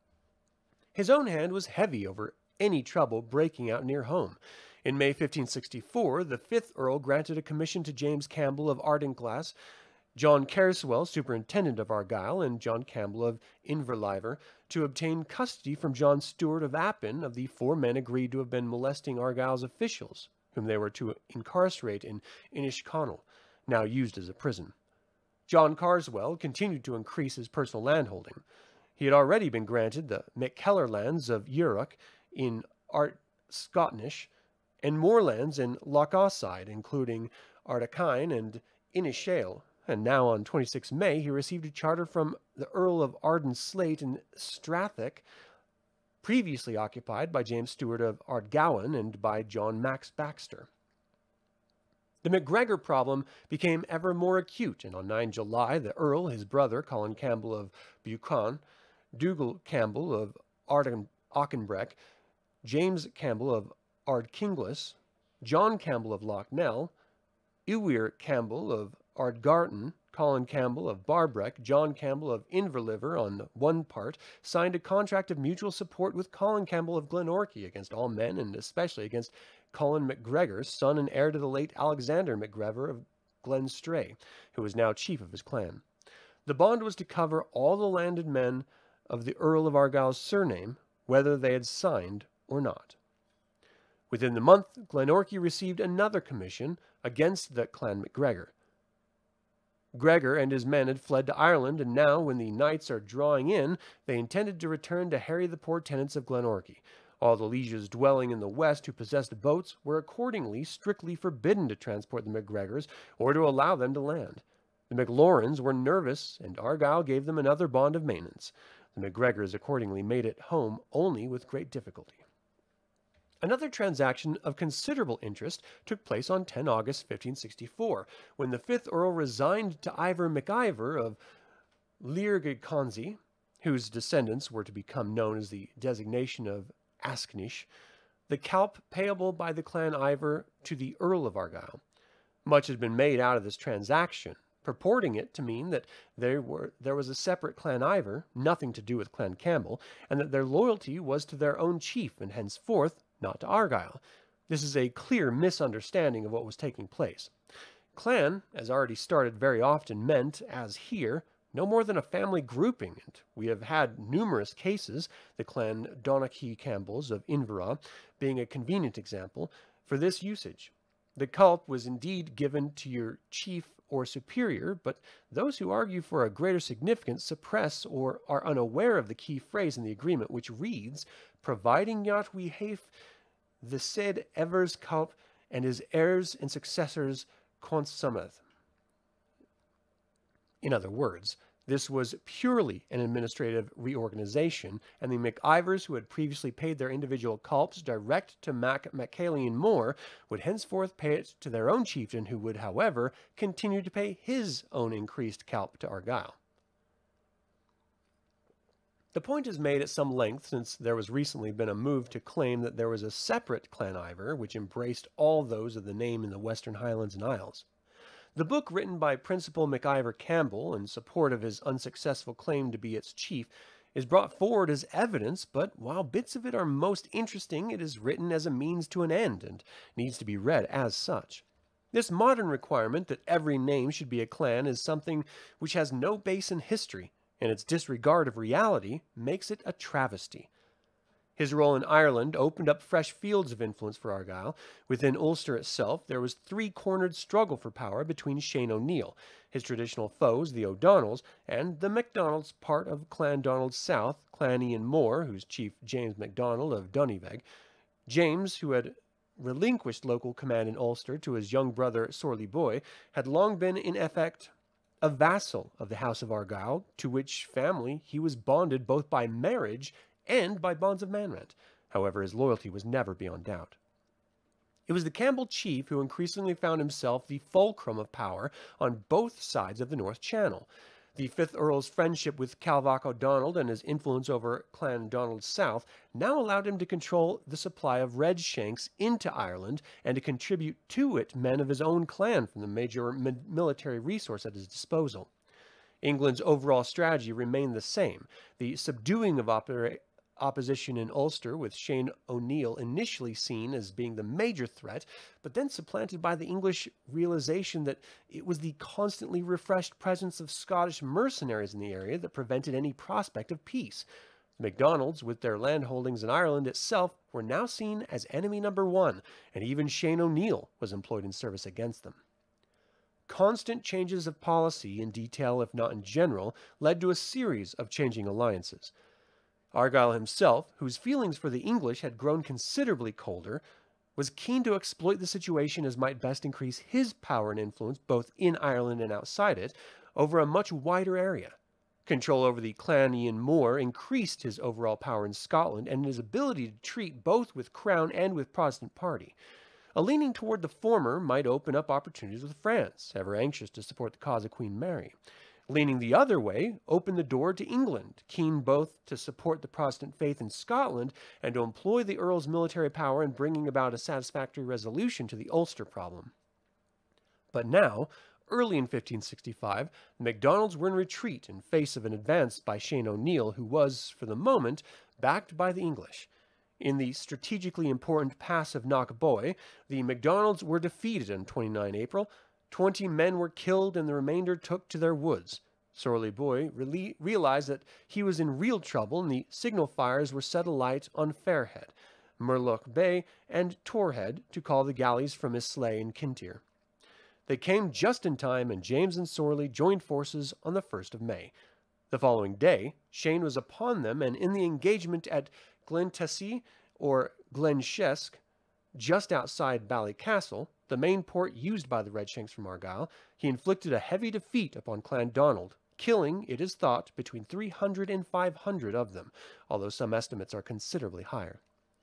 His own hand was heavy over any trouble breaking out near home. In May 1564, the 5th Earl granted a commission to James Campbell of Ardinglass, John Carswell, superintendent of Argyll, and John Campbell of Inverleither, to obtain custody from John Stewart of Appin of the 4 men agreed to have been molesting Argyll's officials, whom they were to incarcerate in Inishconnell, now used as a prison. John Carswell continued to increase his personal landholding. He had already been granted the MacKellar lands of Urrock in Ardscotnish, and more lands in Loch Offside, including Ardakine and Inishale, and now on 26 May he received a charter from the Earl of Arden Slate in Strathic, previously occupied by James Stewart of Ardgowan and by John Max Baxter. The MacGregor problem became ever more acute, and on 9 July the Earl, his brother Colin Campbell of Buchan, Dougal Campbell of Auchenbreck, James Campbell of Ardkinglas, John Campbell of Loughnell, Ewir Campbell of Ardgarton, Colin Campbell of Barbrek, John Campbell of Inverliver on one part, signed a contract of mutual support with Colin Campbell of Glenorchy against all men, and especially against Colin MacGregor, son and heir to the late Alexander MacGregor of Glenstray, who was now chief of his clan. The bond was to cover all the landed men of the Earl of Argyll's surname, whether they had signed or not. Within the month, Glenorchy received another commission against the Clan MacGregor. Gregor and his men had fled to Ireland, and now, when the nights are drawing in, they intended to return to harry the poor tenants of Glenorchy. All the lieges dwelling in the west who possessed boats were accordingly strictly forbidden to transport the MacGregors or to allow them to land. The MacLaurens were nervous, and Argyll gave them another bond of maintenance. The MacGregors accordingly made it home only with great difficulty. Another transaction of considerable interest took place on 10 August 1564, when the 5th Earl resigned to Ivor MacIvor of Leargaconsey, whose descendants were to become known as the designation of Asknish, the calp payable by the clan Ivor to the Earl of Argyll. Much had been made out of this transaction, purporting it to mean that there was a separate clan Ivor, nothing to do with clan Campbell, and that their loyalty was to their own chief, and henceforth not to Argyll. This is a clear misunderstanding of what was taking place. Clan, as already started, very often meant, as here, no more than a family grouping, and we have had numerous cases, the clan Donachie Campbells of Inverah being a convenient example, for this usage. The culp was indeed given to your chief or superior, but those who argue for a greater significance suppress or are unaware of the key phrase in the agreement, which reads, providing yot we have the said Evers culp and his heirs and successors consummeth. In other words, this was purely an administrative reorganization, and the MacIvors who had previously paid their individual culps direct to MacCallian More would henceforth pay it to their own chieftain, who would, however, continue to pay his own increased culp to Argyll. The point is made at some length, since there was recently been a move to claim that there was a separate Clan Ivor, which embraced all those of the name in the Western Highlands and Isles. The book, written by Principal MacIvor Campbell in support of his unsuccessful claim to be its chief, is brought forward as evidence, but while bits of it are most interesting, it is written as a means to an end and needs to be read as such. This modern requirement that every name should be a clan is something which has no base in history, and its disregard of reality makes it a travesty. His role in Ireland opened up fresh fields of influence for Argyll. Within Ulster itself, there was three-cornered struggle for power between Shane O'Neill, his traditional foes, the O'Donnells, and the MacDonalds, part of Clan Donald South, Clan Ian Moore, whose chief James MacDonald of Donegal. James, who had relinquished local command in Ulster to his young brother Sorley Boy, had long been in effect a vassal of the House of Argyll, to which family he was bonded both by marriage and by bonds of manrent. However, his loyalty was never beyond doubt. It was the Campbell chief who increasingly found himself the fulcrum of power on both sides of the North Channel. The 5th Earl's friendship with Calvach O'Donnell and his influence over Clan Donald South now allowed him to control the supply of red shanks into Ireland and to contribute to it men of his own clan from the major military resource at his disposal. England's overall strategy remained the same, the subduing of opposition in Ulster, with Shane O'Neill initially seen as being the major threat, but then supplanted by the English realization that it was the constantly refreshed presence of Scottish mercenaries in the area that prevented any prospect of peace. The MacDonalds, with their landholdings in Ireland itself, were now seen as enemy number one, and even Shane O'Neill was employed in service against them. Constant changes of policy, in detail if not in general, led to a series of changing alliances. Argyll himself, whose feelings for the English had grown considerably colder, was keen to exploit the situation as might best increase his power and influence both in Ireland and outside it over a much wider area. Control over the Clan Ian Moore increased his overall power in Scotland and his ability to treat both with Crown and with Protestant party. A leaning toward the former might open up opportunities with France, ever anxious to support the cause of Queen Mary. Leaning the other way opened the door to England, keen both to support the Protestant faith in Scotland and to employ the Earl's military power in bringing about a satisfactory resolution to the Ulster problem. But now, early in 1565, the MacDonalds were in retreat in face of an advance by Shane O'Neill, who was, for the moment, backed by the English. In the strategically important pass of Knockboy, the MacDonalds were defeated on 29 April. 20 men were killed and the remainder took to their woods. Sorley Boy realized that he was in real trouble, and the signal fires were set alight on Fairhead, Murlock Bay, and Torhead to call the galleys from his sleigh in Kintyre. They came just in time, and James and Sorley joined forces on the 1st of May. The following day, Shane was upon them, and in the engagement at Glentessie, or Glenchesk, just outside Ballycastle, the main port used by the Redshanks from Argyll, he inflicted a heavy defeat upon Clan Donald, killing, it is thought, between 300 and 500 of them, although some estimates are considerably higher.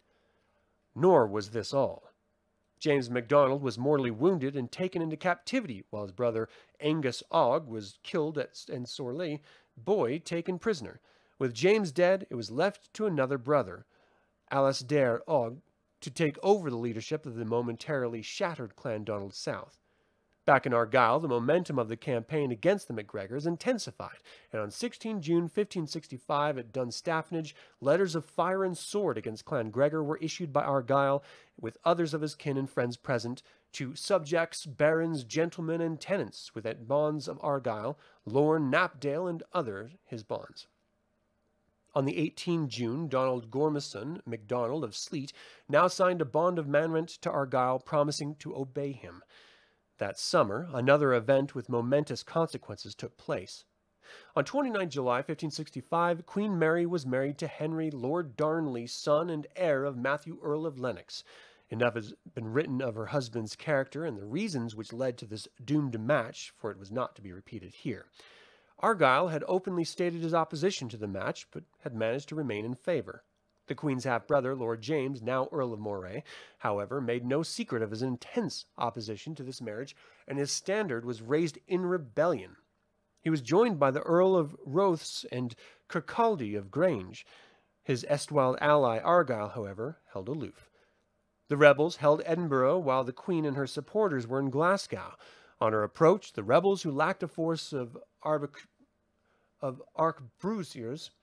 Nor was this all. James MacDonald was mortally wounded and taken into captivity, while his brother Angus Ogg was killed and Sorley Boy taken prisoner. With James dead, it was left to another brother, Alastair Ogg, to take over the leadership of the momentarily shattered Clan Donald South. Back in Argyll, the momentum of the campaign against the MacGregors intensified, and on 16 June 1565 at Dunstaffnage, letters of fire and sword against Clan Gregor were issued by Argyll, with others of his kin and friends present, to subjects, barons, gentlemen, and tenants, with at bonds of Argyll, Lorne, Knapdale, and other his bonds. On the 18 June, Donald Gormison MacDonald of Sleat now signed a bond of manrent to Argyll, promising to obey him. That summer, another event with momentous consequences took place. On 29 July 1565, Queen Mary was married to Henry, Lord Darnley, son and heir of Matthew, Earl of Lennox. Enough has been written of her husband's character and the reasons which led to this doomed match, for it was not to be repeated here. Argyll had openly stated his opposition to the match, but had managed to remain in favor. The Queen's half-brother, Lord James, now Earl of Moray, however, made no secret of his intense opposition to this marriage, and his standard was raised in rebellion. He was joined by the Earl of Rothes and Kirkcaldy of Grange. His erstwhile ally Argyll, however, held aloof. The rebels held Edinburgh, while the Queen and her supporters were in Glasgow. On her approach, the rebels, who lacked a force of arquebusiers,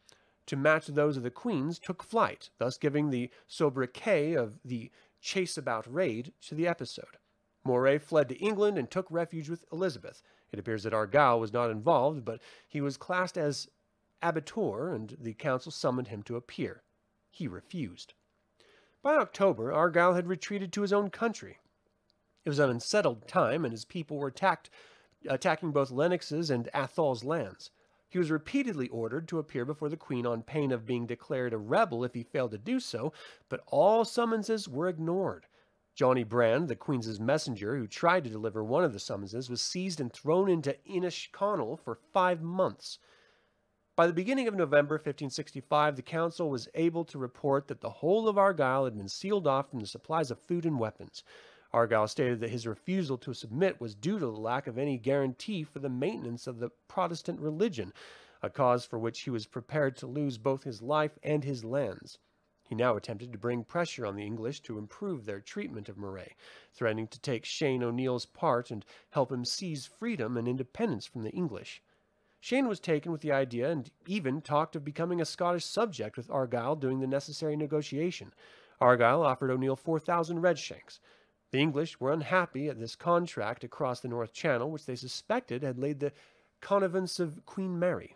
to match those of the Queen's, took flight, thus giving the sobriquet of the chase-about raid to the episode. Moray fled to England and took refuge with Elizabeth. It appears that Argyll was not involved, but he was classed as abitur, and the council summoned him to appear. He refused. By October, Argyll had retreated to his own country. It was an unsettled time, and his people were attacking both Lennox's and Athol's lands. He was repeatedly ordered to appear before the Queen on pain of being declared a rebel if he failed to do so, but all summonses were ignored. Johnny Brand, the Queen's messenger, who tried to deliver one of the summonses, was seized and thrown into Inishconal for 5 months. By the beginning of November 1565, the council was able to report that the whole of Argyll had been sealed off from the supplies of food and weapons. Argyll stated that his refusal to submit was due to the lack of any guarantee for the maintenance of the Protestant religion, a cause for which he was prepared to lose both his life and his lands. He now attempted to bring pressure on the English to improve their treatment of Moray, threatening to take Shane O'Neill's part and help him seize freedom and independence from the English. Shane was taken with the idea and even talked of becoming a Scottish subject with Argyll doing the necessary negotiation. Argyll offered O'Neill 4,000 redshanks. The English were unhappy at this contract across the North Channel, which they suspected had laid the connivance of Queen Mary.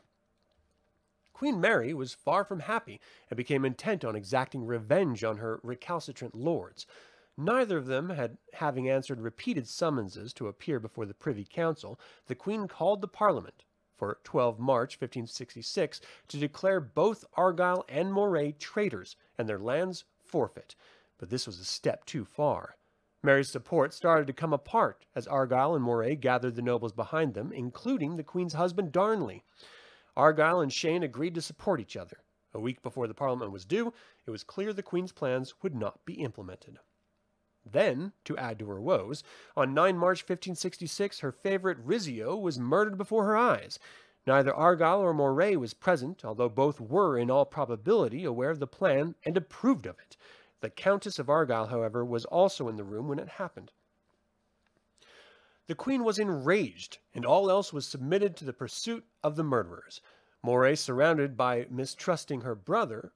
Queen Mary was far from happy and became intent on exacting revenge on her recalcitrant lords. Neither of them having answered repeated summonses to appear before the Privy Council, the Queen called the Parliament for 12 March 1566 to declare both Argyll and Moray traitors and their lands forfeit. But this was a step too far. Mary's support started to come apart as Argyll and Moray gathered the nobles behind them, including the Queen's husband Darnley. Argyll and Shane agreed to support each other. A week before the Parliament was due, it was clear the Queen's plans would not be implemented. Then, to add to her woes, on 9 March 1566, her favorite Rizzio was murdered before her eyes. Neither Argyll or Moray was present, although both were, in all probability, aware of the plan and approved of it. The Countess of Argyll, however, was also in the room when it happened. The Queen was enraged, and all else was submitted to the pursuit of the murderers. Moray surrendered, but mistrusting her brother,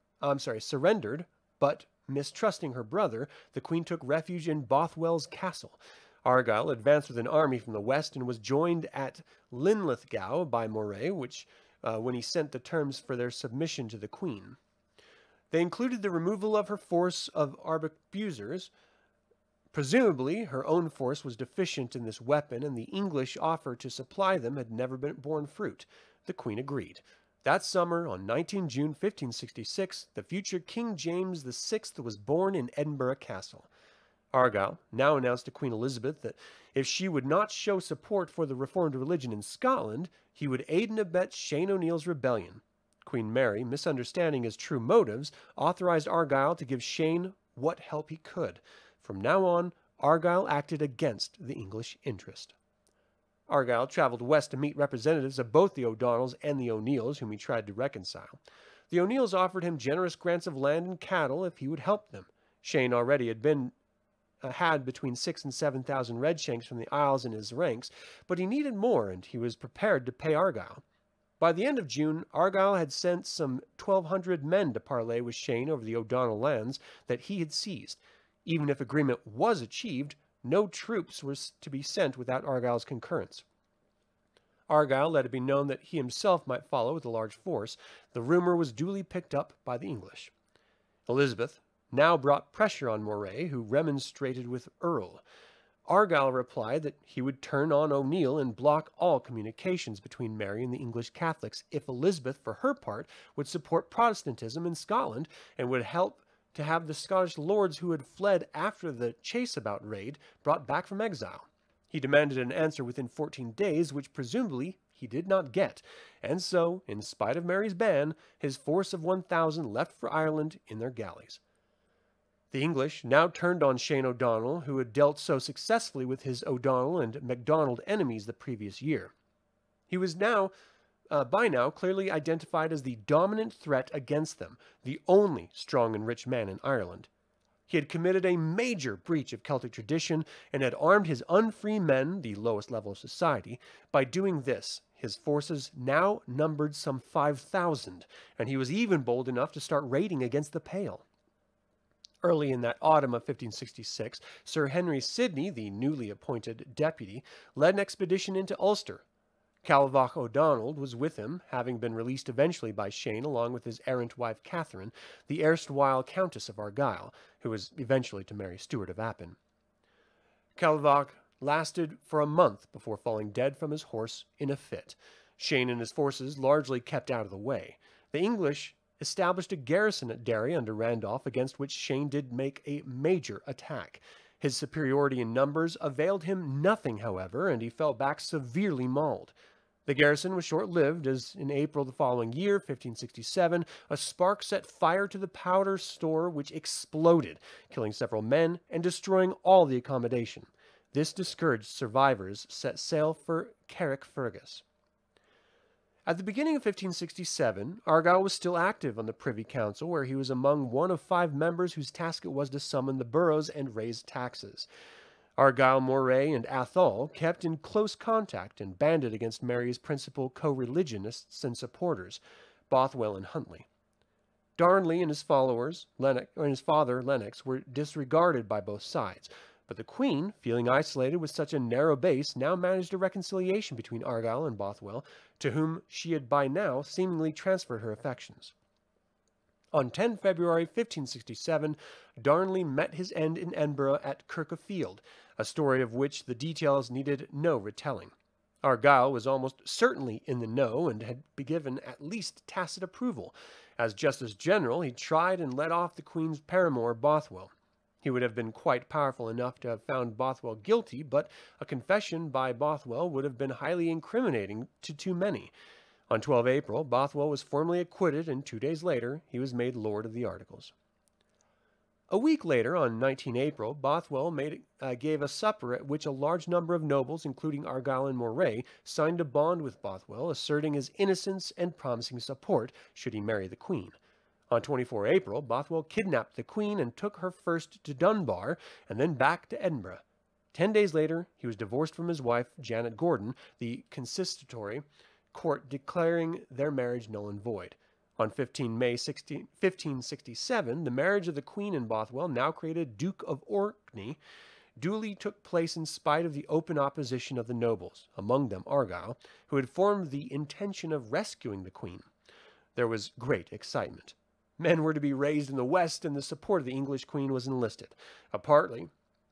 the Queen took refuge in Bothwell's castle. Argyll advanced with an army from the west and was joined at Linlithgow by Moray, when he sent the terms for their submission to the Queen. They included the removal of her force of arquebusers. Presumably, her own force was deficient in this weapon, and the English offer to supply them had never borne fruit. The Queen agreed. That summer, on 19 June 1566, the future King James VI was born in Edinburgh Castle. Argyll now announced to Queen Elizabeth that if she would not show support for the reformed religion in Scotland, he would aid and abet Shane O'Neill's rebellion. Queen Mary, misunderstanding his true motives, authorized Argyll to give Shane what help he could. From now on, Argyll acted against the English interest. Argyll traveled west to meet representatives of both the O'Donnells and the O'Neills, whom he tried to reconcile. The O'Neills offered him generous grants of land and cattle if he would help them. Shane already had between 6,000 and 7,000 redshanks from the Isles in his ranks, but he needed more, and he was prepared to pay Argyll. By the end of June, Argyll had sent some 1,200 men to parley with Shane over the O'Donnell lands that he had seized. Even if agreement was achieved, no troops were to be sent without Argyll's concurrence. Argyll let it be known that he himself might follow with a large force. The rumor was duly picked up by the English. Elizabeth now brought pressure on Moray, who remonstrated with Earl. Argyll replied that he would turn on O'Neill and block all communications between Mary and the English Catholics if Elizabeth, for her part, would support Protestantism in Scotland and would help to have the Scottish lords who had fled after the Chase-about raid brought back from exile. He demanded an answer within 14 days, which presumably he did not get, and so, in spite of Mary's ban, his force of 1,000 left for Ireland in their galleys. The English now turned on Shane O'Donnell, who had dealt so successfully with his O'Donnell and MacDonald enemies the previous year. He was by now clearly identified as the dominant threat against them, the only strong and rich man in Ireland. He had committed a major breach of Celtic tradition and had armed his unfree men, the lowest level of society. By doing this, his forces now numbered some 5,000, and he was even bold enough to start raiding against the Pale. Early in that autumn of 1566, Sir Henry Sidney, the newly appointed deputy, led an expedition into Ulster. Calvach O'Donnell was with him, having been released eventually by Shane along with his errant wife Catherine, the erstwhile Countess of Argyll, who was eventually to marry Stewart of Appin. Calvach lasted for a month before falling dead from his horse in a fit. Shane and his forces largely kept out of the way. The English established a garrison at Derry under Randolph, against which Shane did make a major attack. His superiority in numbers availed him nothing, however, and he fell back severely mauled. The garrison was short-lived, as in April the following year, 1567, a spark set fire to the powder store, which exploded, killing several men and destroying all the accommodation. This discouraged survivors set sail for Carrickfergus. At the beginning of 1567, Argyll was still active on the Privy Council, where he was among one of 5 members whose task it was to summon the boroughs and raise taxes. Argyll, Moray, and Athol kept in close contact and banded against Mary's principal co-religionists and supporters, Bothwell and Huntly. Darnley and his followers, his father Lennox, were disregarded by both sides, but the Queen, feeling isolated with such a narrow base, now managed a reconciliation between Argyll and Bothwell, to whom she had by now seemingly transferred her affections. On 10 February 1567, Darnley met his end in Edinburgh at Kirk of Field, a story of which the details needed no retelling. Argyll was almost certainly in the know and had been given at least tacit approval. As Justice General, he tried and let off the Queen's paramour, Bothwell. He would have been quite powerful enough to have found Bothwell guilty, but a confession by Bothwell would have been highly incriminating to too many. On 12 April, Bothwell was formally acquitted, and 2 days later, he was made Lord of the Articles. A week later, on 19 April, Bothwell gave a supper at which a large number of nobles, including Argyll and Moray, signed a bond with Bothwell, asserting his innocence and promising support should he marry the Queen. On 24 April, Bothwell kidnapped the Queen and took her first to Dunbar and then back to Edinburgh. 10 days later, he was divorced from his wife, Janet Gordon, the consistory court declaring their marriage null and void. On 15 May 1567, the marriage of the Queen and Bothwell, now created Duke of Orkney, duly took place in spite of the open opposition of the nobles, among them Argyll, who had formed the intention of rescuing the Queen. There was great excitement. Men were to be raised in the West, and the support of the English Queen was enlisted. A party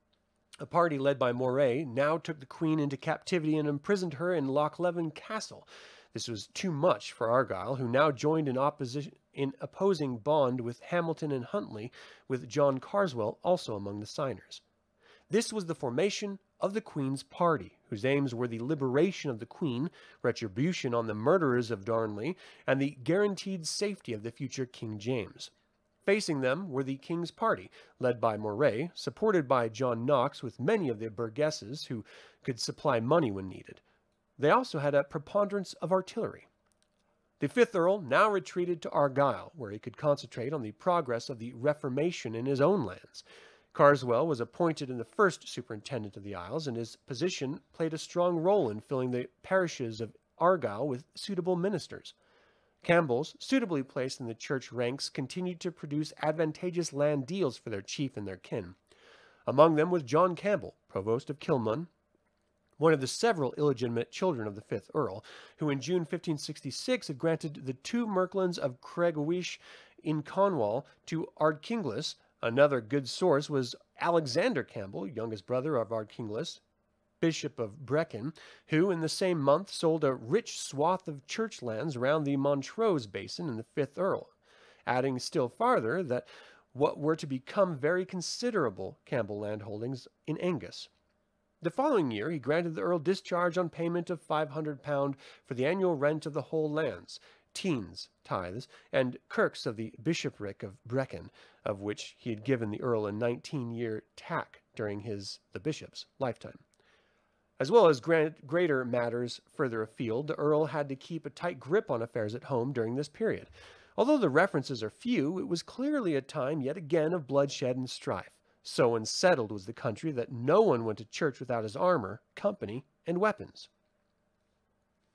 led by Moray now took the Queen into captivity and imprisoned her in Lochleven Castle. This was too much for Argyll, who now joined in opposing bond with Hamilton and Huntly, with John Carswell also among the signers. This was the formation of the Queen's Party, whose aims were the liberation of the Queen, retribution on the murderers of Darnley, and the guaranteed safety of the future King James. Facing them were the King's Party, led by Moray, supported by John Knox, with many of the burgesses who could supply money when needed. They also had a preponderance of artillery. The 5th Earl now retreated to Argyll, where he could concentrate on the progress of the Reformation in his own lands. Carswell was appointed in the first superintendent of the Isles, and his position played a strong role in filling the parishes of Argyll with suitable ministers. Campbells, suitably placed in the church ranks, continued to produce advantageous land deals for their chief and their kin. Among them was John Campbell, provost of Kilmun, one of the several illegitimate children of the 5th Earl, who in June 1566 had granted the 2 merklands of Craigwish in Cornwall to Ardkinglas. Another good source was Alexander Campbell, youngest brother of Ardkinglas, Bishop of Brecon, who in the same month sold a rich swath of church lands round the Montrose basin in the 5th Earl, adding still farther that what were to become very considerable Campbell landholdings in Angus. The following year he granted the Earl discharge on payment of £500 for the annual rent of the whole lands, teens, tithes, and kirks of the bishopric of Brecon, of which he had given the Earl a 19-year tack during the bishop's lifetime. As well as greater matters further afield, the Earl had to keep a tight grip on affairs at home during this period. Although the references are few, it was clearly a time yet again of bloodshed and strife. So unsettled was the country that no one went to church without his armor, company, and weapons.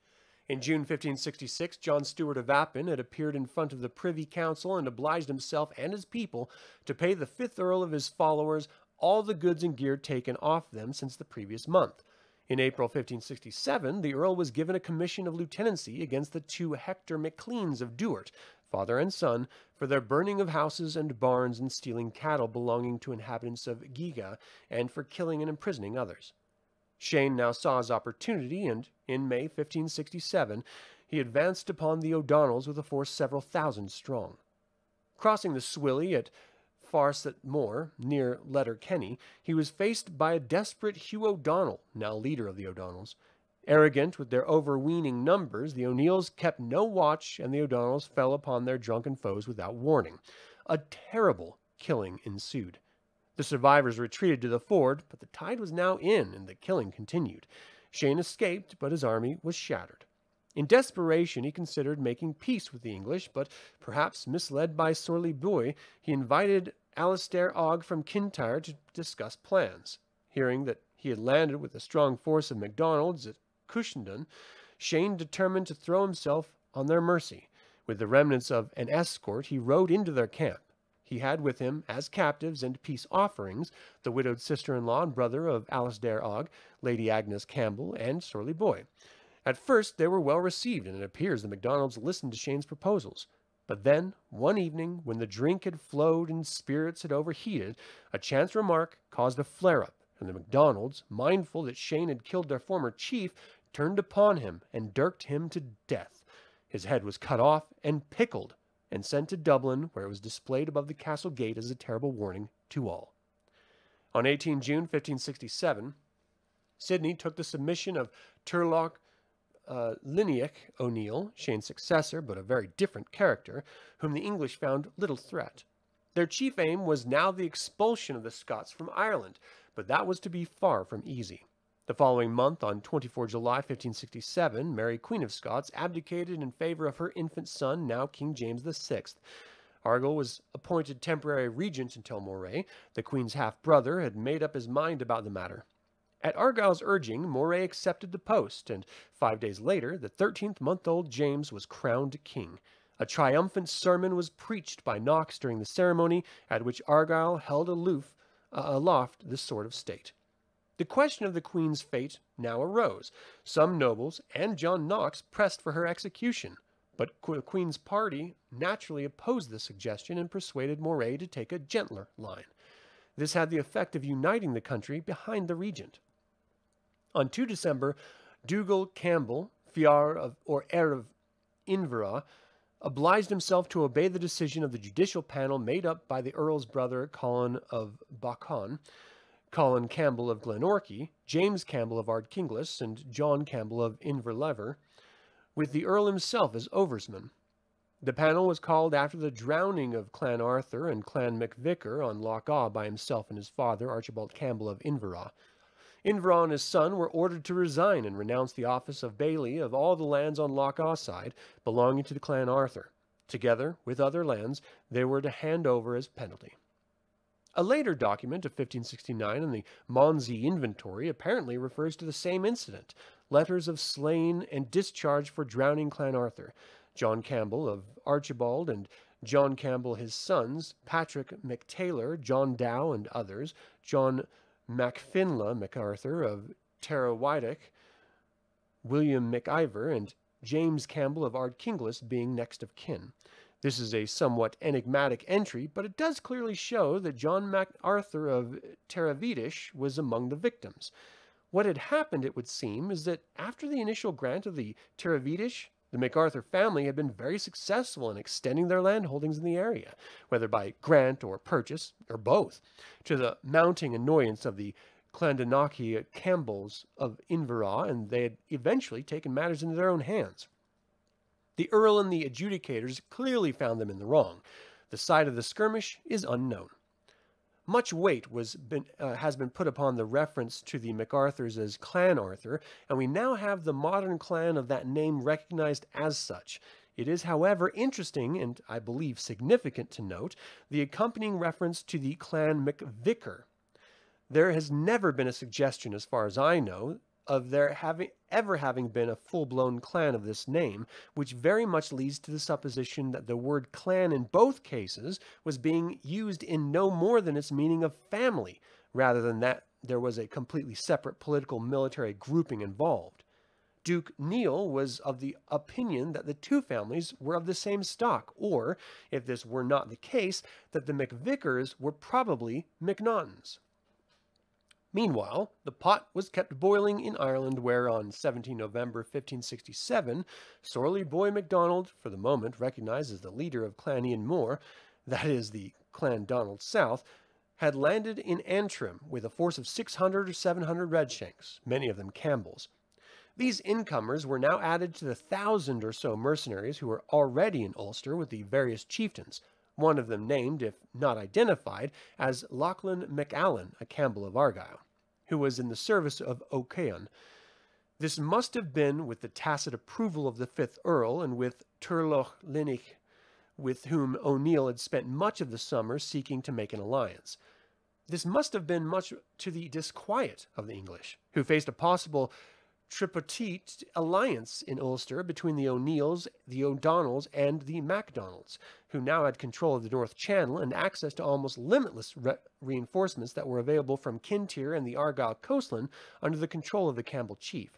In June 1566, John Stewart of Appin had appeared in front of the Privy Council and obliged himself and his people to pay the 5th Earl of his followers all the goods and gear taken off them since the previous month. In April 1567, the Earl was given a commission of lieutenancy against the 2 Hector MacLeans of Duart, father and son, for their burning of houses and barns and stealing cattle belonging to inhabitants of Giga, and for killing and imprisoning others. Shane now saw his opportunity, and in May 1567 he advanced upon the O'Donnells with a force several thousand strong. Crossing the Swilly at Farset Moor, near Letterkenny, he was faced by a desperate Hugh O'Donnell, now leader of the O'Donnells. Arrogant with their overweening numbers, the O'Neills kept no watch, and the O'Donnells fell upon their drunken foes without warning. A terrible killing ensued. The survivors retreated to the ford, but the tide was now in, and the killing continued. Shane escaped, but his army was shattered. In desperation, he considered making peace with the English, but perhaps misled by Sorley Boy, he invited Alastair Og from Kintyre to discuss plans. Hearing that he had landed with a strong force of MacDonalds at Cushendon, Shane determined to throw himself on their mercy. With the remnants of an escort, he rode into their camp. He had with him, as captives and peace offerings, the widowed sister-in-law and brother of Alastair Og, Lady Agnes Campbell, and Sorley Boy. At first they were well received, and it appears the MacDonalds listened to Shane's proposals. But then, one evening, when the drink had flowed and spirits had overheated, a chance remark caused a flare-up, and the MacDonalds, mindful that Shane had killed their former chief, turned upon him and dirked him to death. His head was cut off and pickled, and sent to Dublin, where it was displayed above the castle gate as a terrible warning to all. On 18 June 1567, Sidney took the submission of Turlough Lineach O'Neill, Shane's successor, but a very different character, whom the English found little threat. Their chief aim was now the expulsion of the Scots from Ireland, but that was to be far from easy. The following month, on 24 July 1567, Mary, Queen of Scots, abdicated in favor of her infant son, now King James VI. Argyll was appointed temporary regent until Moray, the Queen's half-brother, had made up his mind about the matter. At Argyll's urging, Moray accepted the post, and 5 days later, the 13th-month-old James was crowned king. A triumphant sermon was preached by Knox during the ceremony, at which Argyll held aloft the sword of state. The question of the Queen's fate now arose. Some nobles and John Knox pressed for her execution, but the Queen's party naturally opposed the suggestion and persuaded Moray to take a gentler line. This had the effect of uniting the country behind the regent. On 2 December, Dougal Campbell, Fiar of, or heir of Invera, obliged himself to obey the decision of the judicial panel made up by the Earl's brother Colin of Bacon, Colin Campbell of Glenorchy, James Campbell of Ardkinglas, and John Campbell of Inverlever, with the Earl himself as oversman. The panel was called after the drowning of Clan Arthur and Clan MacVicar on Loch Awe by himself and his father, Archibald Campbell of Invera. Invera and his son were ordered to resign and renounce the office of Bailey of all the lands on Loch Awe side belonging to the Clan Arthur. Together with other lands, they were to hand over as penalty. A later document of 1569 in the Monsey Inventory apparently refers to the same incident, letters of slain and discharge for drowning Clan Arthur. John Campbell of Archibald and John Campbell his sons, Patrick MacTaylor, John Dow and others, John Macfinla MacArthur of Terrawidic, William MacIver, and James Campbell of Ardkinglas being next of kin. This is a somewhat enigmatic entry, but it does clearly show that John MacArthur of Terravidish was among the victims. What had happened, it would seem, is that after the initial grant of the Terravidish, the MacArthur family had been very successful in extending their land holdings in the area, whether by grant or purchase, or both, to the mounting annoyance of the Clandonachie Campbells of Invera, and they had eventually taken matters into their own hands. The Earl and the adjudicators clearly found them in the wrong. The site of the skirmish is unknown. Much weight has been put upon the reference to the MacArthurs as Clan Arthur, and we now have the modern clan of that name recognized as such. It is, however, interesting, and I believe significant to note, the accompanying reference to the Clan MacVicar. There has never been a suggestion, as far as I know, of there having been a full-blown clan of this name, which very much leads to the supposition that the word clan in both cases was being used in no more than its meaning of family, rather than that there was a completely separate political military grouping involved. Duke Neil was of the opinion that the two families were of the same stock, or, if this were not the case, that the MacVickers were probably MacNaughtons. Meanwhile, the pot was kept boiling in Ireland, where on 17 November 1567, Sorley Boy MacDonald, for the moment recognized as the leader of Clan Ian More, that is, the Clan Donald South, had landed in Antrim with a force of 600 or 700 Redshanks, many of them Campbells. These incomers were now added to the 1,000 or so mercenaries who were already in Ulster with the various chieftains, one of them named, if not identified, as Lachlan MacAllan, a Campbell of Argyll, who was in the service of O'Cahan. This must have been with the tacit approval of the 5th Earl and with Turlough Linich, with whom O'Neill had spent much of the summer seeking to make an alliance. This must have been much to the disquiet of the English, who faced a possible tripartite alliance in Ulster between the O'Neills, the O'Donnells, and the MacDonalds, who now had control of the North Channel and access to almost limitless reinforcements that were available from Kintyre and the Argyll coastline under the control of the Campbell chief.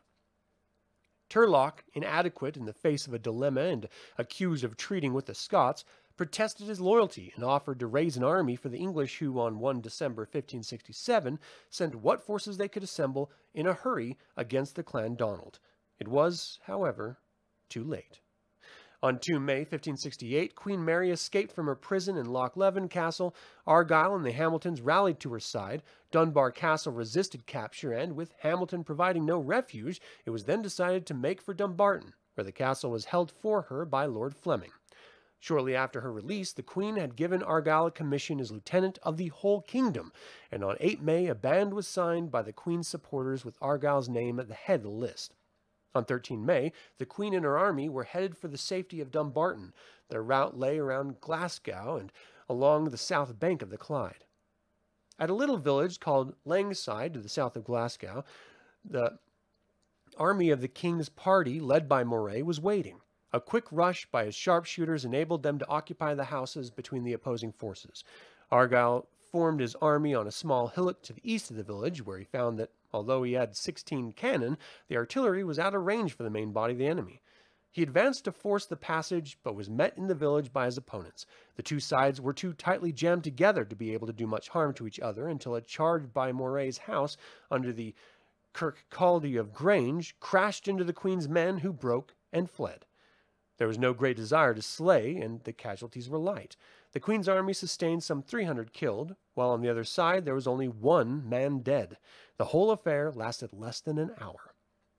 Turlough, inadequate in the face of a dilemma and accused of treating with the Scots, protested his loyalty and offered to raise an army for the English who, on 1 December 1567, sent what forces they could assemble in a hurry against the Clan Donald. It was, however, too late. On 2 May 1568, Queen Mary escaped from her prison in Loch Leven Castle. Argyll and the Hamiltons rallied to her side. Dunbar Castle resisted capture, and with Hamilton providing no refuge, it was then decided to make for Dumbarton, where the castle was held for her by Lord Fleming. Shortly after her release, the Queen had given Argyll a commission as lieutenant of the whole kingdom, and on 8 May a band was signed by the Queen's supporters with Argyll's name at the head of the list. On 13 May, the Queen and her army were headed for the safety of Dumbarton. Their route lay around Glasgow and along the south bank of the Clyde. At a little village called Langside, to the south of Glasgow, the army of the King's party, led by Moray, was waiting. A quick rush by his sharpshooters enabled them to occupy the houses between the opposing forces. Argyll formed his army on a small hillock to the east of the village, where he found that, although he had 16 cannon, the artillery was out of range for the main body of the enemy. He advanced to force the passage, but was met in the village by his opponents. The two sides were too tightly jammed together to be able to do much harm to each other until a charge by Moray's house under the Kirkcaldy of Grange crashed into the Queen's men, who broke and fled. There was no great desire to slay, and the casualties were light. The Queen's army sustained some 300 killed, while on the other side there was only 1 man dead. The whole affair lasted less than an hour.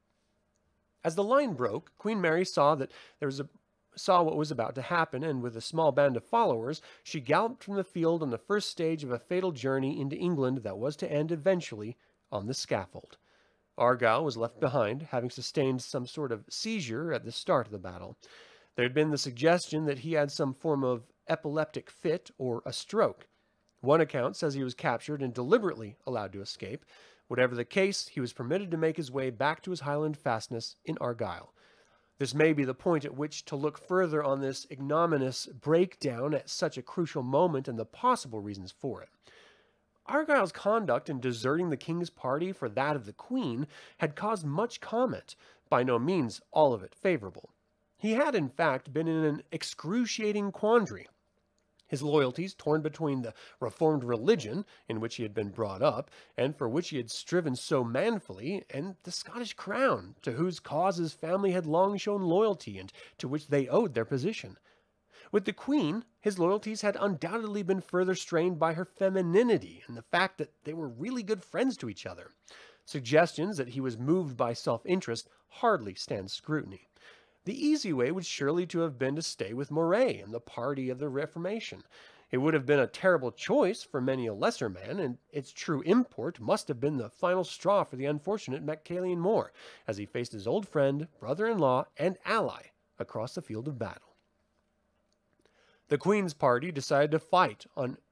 As the line broke, Queen Mary saw what was about to happen, and with a small band of followers, she galloped from the field on the first stage of a fatal journey into England that was to end eventually on the scaffold. Argyll was left behind, having sustained some sort of seizure at the start of the battle. There had been the suggestion that he had some form of epileptic fit or a stroke. One account says he was captured and deliberately allowed to escape. Whatever the case, he was permitted to make his way back to his Highland fastness in Argyll. This may be the point at which to look further on this ignominious breakdown at such a crucial moment and the possible reasons for it. Argyll's conduct in deserting the King's party for that of the Queen had caused much comment, by no means all of it favorable. He had, in fact, been in an excruciating quandary. His loyalties torn between the Reformed religion, in which he had been brought up, and for which he had striven so manfully, and the Scottish crown, to whose cause his family had long shown loyalty, and to which they owed their position. With the Queen, his loyalties had undoubtedly been further strained by her femininity and the fact that they were really good friends to each other. Suggestions that he was moved by self-interest hardly stand scrutiny. The easy way would surely to have been to stay with Moray and the party of the Reformation. It would have been a terrible choice for many a lesser man, and its true import must have been the final straw for the unfortunate MacCaillian More, as he faced his old friend, brother-in-law, and ally across the field of battle. The Queen's party decided to fight on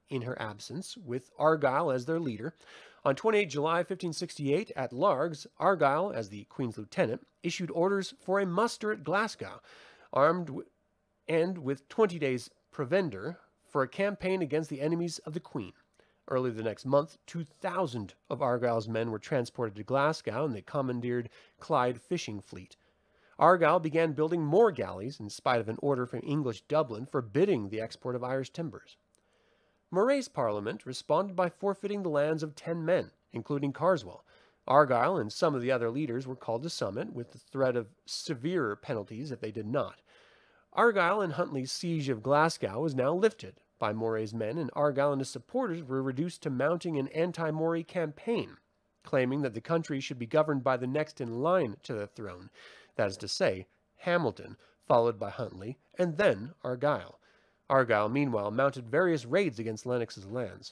in her absence, with Argyll as their leader. On 28 July 1568, at Largs, Argyll, as the Queen's lieutenant, issued orders for a muster at Glasgow, armed and with 20 days' provender, for a campaign against the enemies of the Queen. Early the next month, 2,000 of Argyll's men were transported to Glasgow in the commandeered Clyde fishing fleet. Argyll began building more galleys, in spite of an order from English Dublin forbidding the export of Irish timbers. Moray's parliament responded by forfeiting the lands of 10 men, including Carswell. Argyll and some of the other leaders were called to summit, with the threat of severer penalties if they did not. Argyll and Huntly's siege of Glasgow was now lifted by Moray's men, and Argyll and his supporters were reduced to mounting an anti-Moray campaign, claiming that the country should be governed by the next in line to the throne, that is to say, Hamilton, followed by Huntly, and then Argyll. Argyll, meanwhile, mounted various raids against Lennox's lands.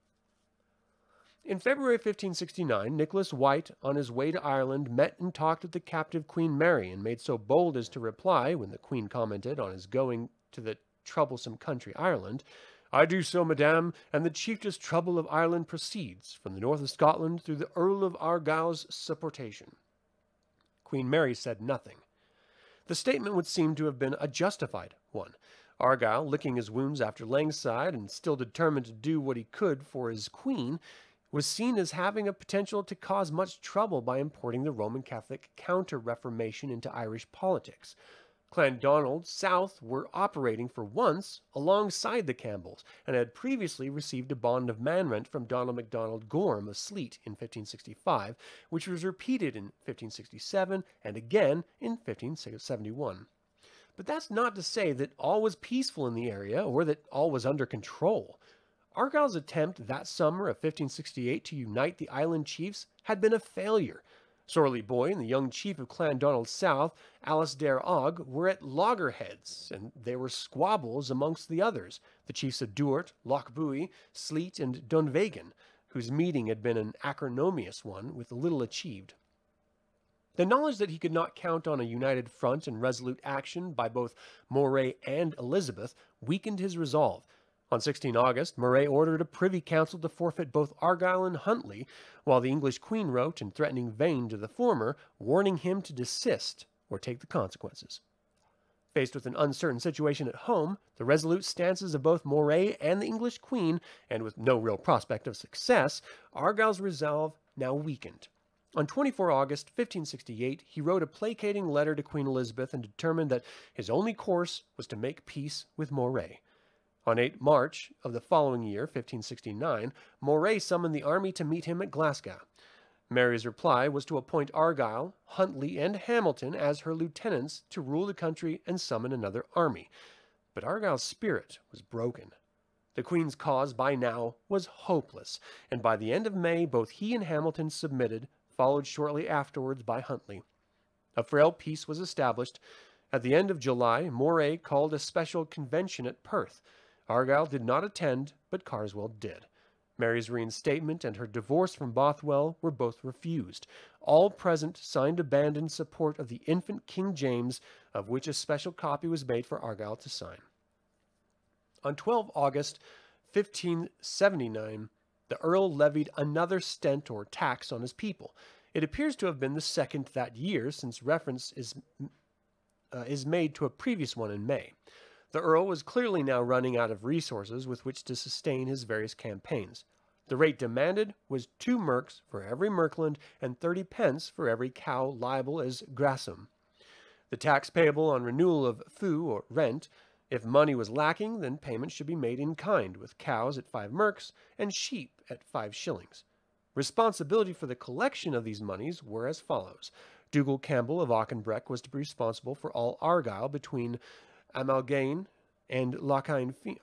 In February 1569, Nicholas White, on his way to Ireland, met and talked with the captive Queen Mary, and made so bold as to reply, when the Queen commented on his going to the troublesome country Ireland, "I do so, madame, and the chiefest trouble of Ireland proceeds from the north of Scotland through the Earl of Argyll's supportation." Queen Mary said nothing. The statement would seem to have been a justified one. Argyll, licking his wounds after Langside and still determined to do what he could for his queen, was seen as having a potential to cause much trouble by importing the Roman Catholic counter-reformation into Irish politics. Clandonald South were operating for once alongside the Campbells, and had previously received a bond of manrent from Donald MacDonald Gorm of Sleat in 1565, which was repeated in 1567 and again in 1571. But that's not to say that all was peaceful in the area, or that all was under control. Argyll's attempt that summer of 1568 to unite the island chiefs had been a failure. Sorley Boy and the young chief of Clandonald South, Alastair Og, were at loggerheads, and there were squabbles amongst the others, the chiefs of Duart, Lochbuie, Sleat, and Dunvegan, whose meeting had been an acrimonious one, with little achieved. The knowledge that he could not count on a united front and resolute action by both Moray and Elizabeth weakened his resolve. On 16 August, Moray ordered a privy council to forfeit both Argyll and Huntly, while the English Queen wrote in threatening vein to the former, warning him to desist or take the consequences. Faced with an uncertain situation at home, the resolute stances of both Moray and the English Queen, and with no real prospect of success, Argyll's resolve now weakened. On 24 August 1568, he wrote a placating letter to Queen Elizabeth and determined that his only course was to make peace with Moray. On 8 March of the following year, 1569, Moray summoned the army to meet him at Glasgow. Mary's reply was to appoint Argyll, Huntly, and Hamilton as her lieutenants to rule the country and summon another army. But Argyll's spirit was broken. The Queen's cause by now was hopeless, and by the end of May both he and Hamilton submitted, followed shortly afterwards by Huntly. A frail peace was established. At the end of July, Moray called a special convention at Perth. Argyll did not attend, but Carswell did. Mary's reinstatement and her divorce from Bothwell were both refused. All present signed a band in support of the infant King James, of which a special copy was made for Argyll to sign. On 12 August 1579, the Earl levied another stent or tax on his people. It appears to have been the second that year, since reference is made to a previous one in May. The Earl was clearly now running out of resources with which to sustain his various campaigns. The rate demanded was 2 merks for every merkland and 30 pence for every cow liable as grassum. The tax payable on renewal of feu or rent. If money was lacking, then payment should be made in kind, with cows at 5 merks and sheep at 5 shillings. Responsibility for the collection of these monies were as follows. Dougal Campbell of Auchenbreck was to be responsible for all Argyll between Amalgain and Lochfine.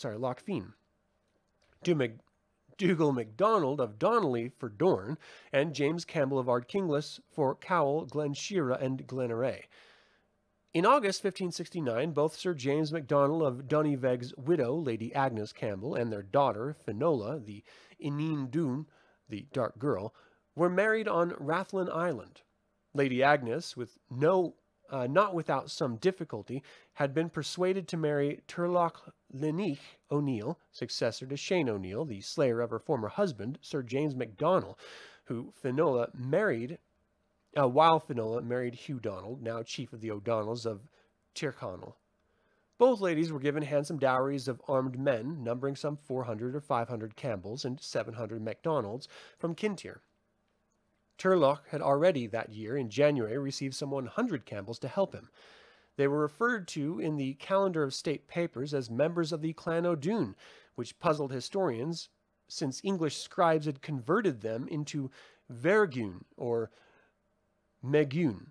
Dougal MacDonald of Donnelly for Dorn, and James Campbell of Ardkinglas for Cowell, Glenshira, and Glenaray. In August 1569, both Sir James MacDonald of Donniveg's widow, Lady Agnes Campbell, and their daughter, Finola, the Ineen Dune, the dark girl, were married on Rathlin Island. Lady Agnes, not without some difficulty, had been persuaded to marry Turlough Lenich O'Neill, successor to Shane O'Neill, the slayer of her former husband, Sir James MacDonald, who Finola married, while Finola married Hugh Donald, now chief of the O'Donnells of Tyrconnell. Both ladies were given handsome dowries of armed men, numbering some 400 or 500 Campbells and 700 MacDonalds from Kintyre. Turlough had already that year, in January, received some 100 Campbells to help him. They were referred to in the calendar of state papers as members of the Clan O'Doone, which puzzled historians, since English scribes had converted them into Vergune or Megune.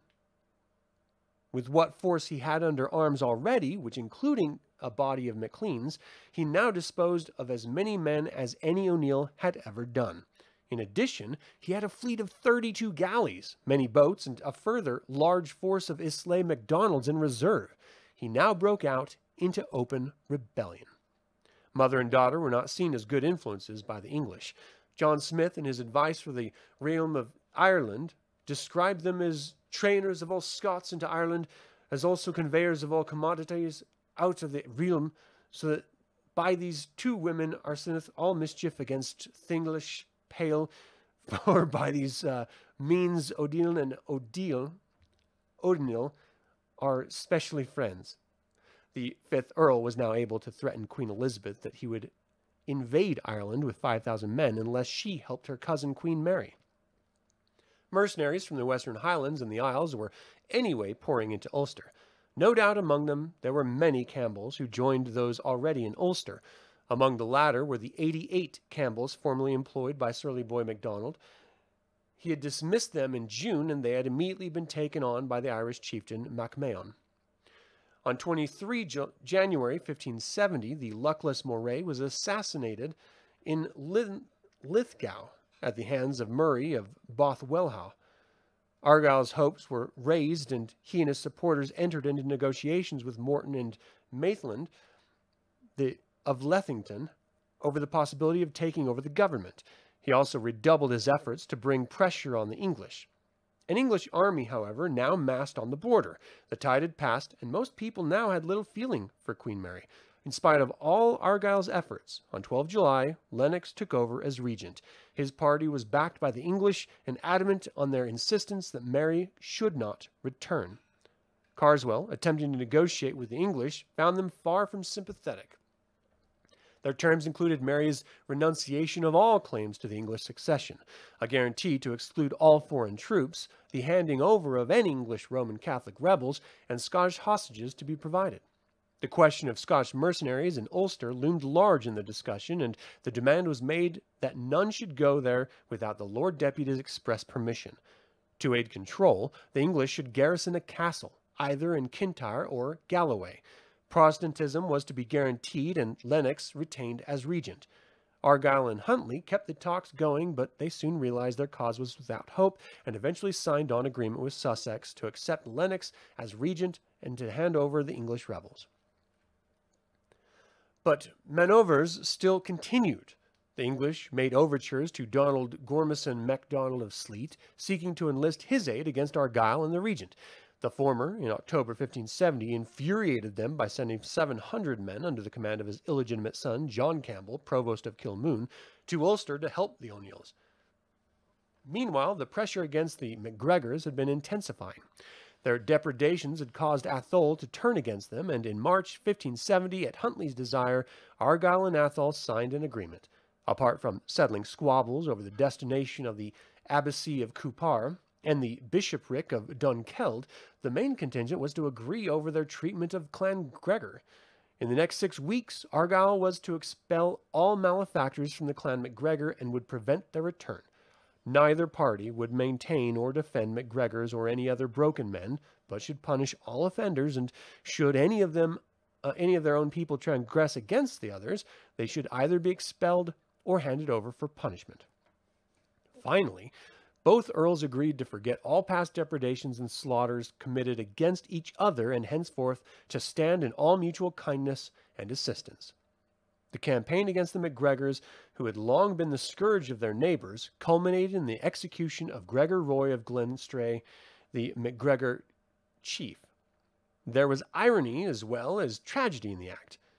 With what force he had under arms already, which including a body of Macleans, he now disposed of as many men as any O'Neill had ever done. In addition, he had a fleet of 32 galleys, many boats, and a further large force of Islay MacDonalds in reserve. He now broke out into open rebellion. Mother and daughter were not seen as good influences by the English. John Smith, in his advice for the realm of Ireland, described them as trainers of all Scots into Ireland, as also conveyors of all commodities out of the realm, so that by these two women are sinneth all mischief against Thinglish pale, for by these means Odile and Odinil are specially friends. The 5th Earl was now able to threaten Queen Elizabeth that he would invade Ireland with 5,000 men unless she helped her cousin Queen Mary. Mercenaries from the Western Highlands and the Isles were anyway pouring into Ulster. No doubt among them there were many Campbells who joined those already in Ulster. Among the latter were the 88 Campbells formerly employed by Surly Boy MacDonald. He had dismissed them in June, and they had immediately been taken on by the Irish chieftain MacMahon. On 23 January 1570, the luckless Moray was assassinated in Lithgow at the hands of Murray of Bothwellhaugh. Argyll's hopes were raised, and he and his supporters entered into negotiations with Morton and Maitland of Lethington over the possibility of taking over the government. He also redoubled his efforts to bring pressure on the English. An English army, however, now massed on the border. The tide had passed, and most people now had little feeling for Queen Mary. In spite of all Argyll's efforts, on 12 July, Lennox took over as regent. His party was backed by the English and adamant on their insistence that Mary should not return. Carswell, attempting to negotiate with the English, found them far from sympathetic. Their terms included Mary's renunciation of all claims to the English succession, a guarantee to exclude all foreign troops, the handing over of any English Roman Catholic rebels, and Scottish hostages to be provided. The question of Scotch mercenaries in Ulster loomed large in the discussion, and the demand was made that none should go there without the Lord Deputy's express permission. To aid control, the English should garrison a castle, either in Kintyre or Galloway. Protestantism was to be guaranteed, and Lennox retained as regent. Argyll and Huntly kept the talks going, but they soon realized their cause was without hope, and eventually signed on agreement with Sussex to accept Lennox as regent and to hand over the English rebels. But manoeuvres still continued. The English made overtures to Donald Gormison MacDonald of Sleat, seeking to enlist his aid against Argyll and the regent. The former, in October 1570, infuriated them by sending 700 men under the command of his illegitimate son, John Campbell, Provost of Kilmoon, to Ulster to help the O'Neills. Meanwhile, the pressure against the MacGregors had been intensifying. Their depredations had caused Atholl to turn against them, and in March 1570, at Huntly's desire, Argyll and Atholl signed an agreement. Apart from settling squabbles over the destination of the Abbacy of Cupar and the bishopric of Dunkeld, the main contingent was to agree over their treatment of Clan Gregor. In the next 6 weeks, Argyll was to expel all malefactors from the Clan MacGregor and would prevent their return. Neither party would maintain or defend MacGregors or any other broken men, but should punish all offenders, and should any of their own people transgress against the others, they should either be expelled or handed over for punishment. Finally, both earls agreed to forget all past depredations and slaughters committed against each other, and henceforth to stand in all mutual kindness and assistance. The campaign against the MacGregors, who had long been the scourge of their neighbours, culminated in the execution of Gregor Roy of Glenstray, the MacGregor chief. There was irony as well as tragedy in the act.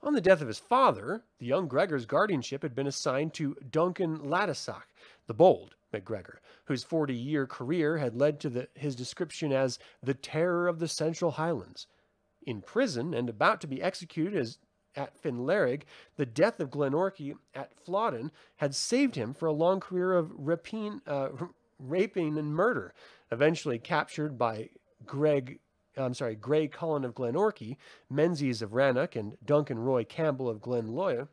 On the death of his father, the young Gregor's guardianship had been assigned to Duncan Ladisach, the Bold MacGregor, whose 40-year career had led to his description as the terror of the Central Highlands. In prison and about to be executed at Finlarig, the death of Glenorchy at Flodden had saved him for a long career of rapine and murder. Eventually captured by Grey Cullen of Glenorchy, Menzies of Rannoch, and Duncan Roy Campbell of Glenlyon,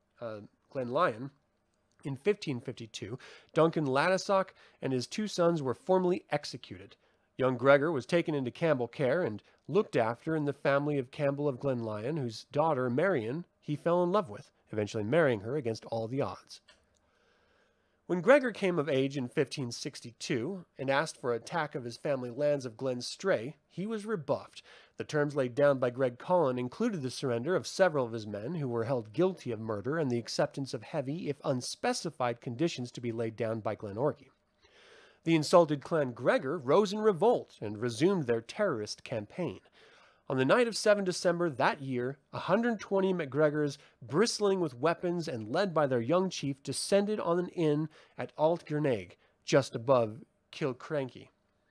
in 1552, Duncan Ladisach and his 2 sons were formally executed. Young Gregor was taken into Campbell care and looked after in the family of Campbell of Glenlyon, whose daughter, Marion, he fell in love with, eventually marrying her against all the odds. When Gregor came of age in 1562 and asked for an attack of his family lands of Glenstray, he was rebuffed. The terms laid down by Greg Cullen included the surrender of several of his men who were held guilty of murder and the acceptance of heavy, if unspecified, conditions to be laid down by Glenorchy. The insulted Clan Gregor rose in revolt and resumed their terrorist campaign. On the night of 7 December that year, 120 MacGregors, bristling with weapons and led by their young chief, descended on an inn at Altgirnaig, just above Killiecrankie.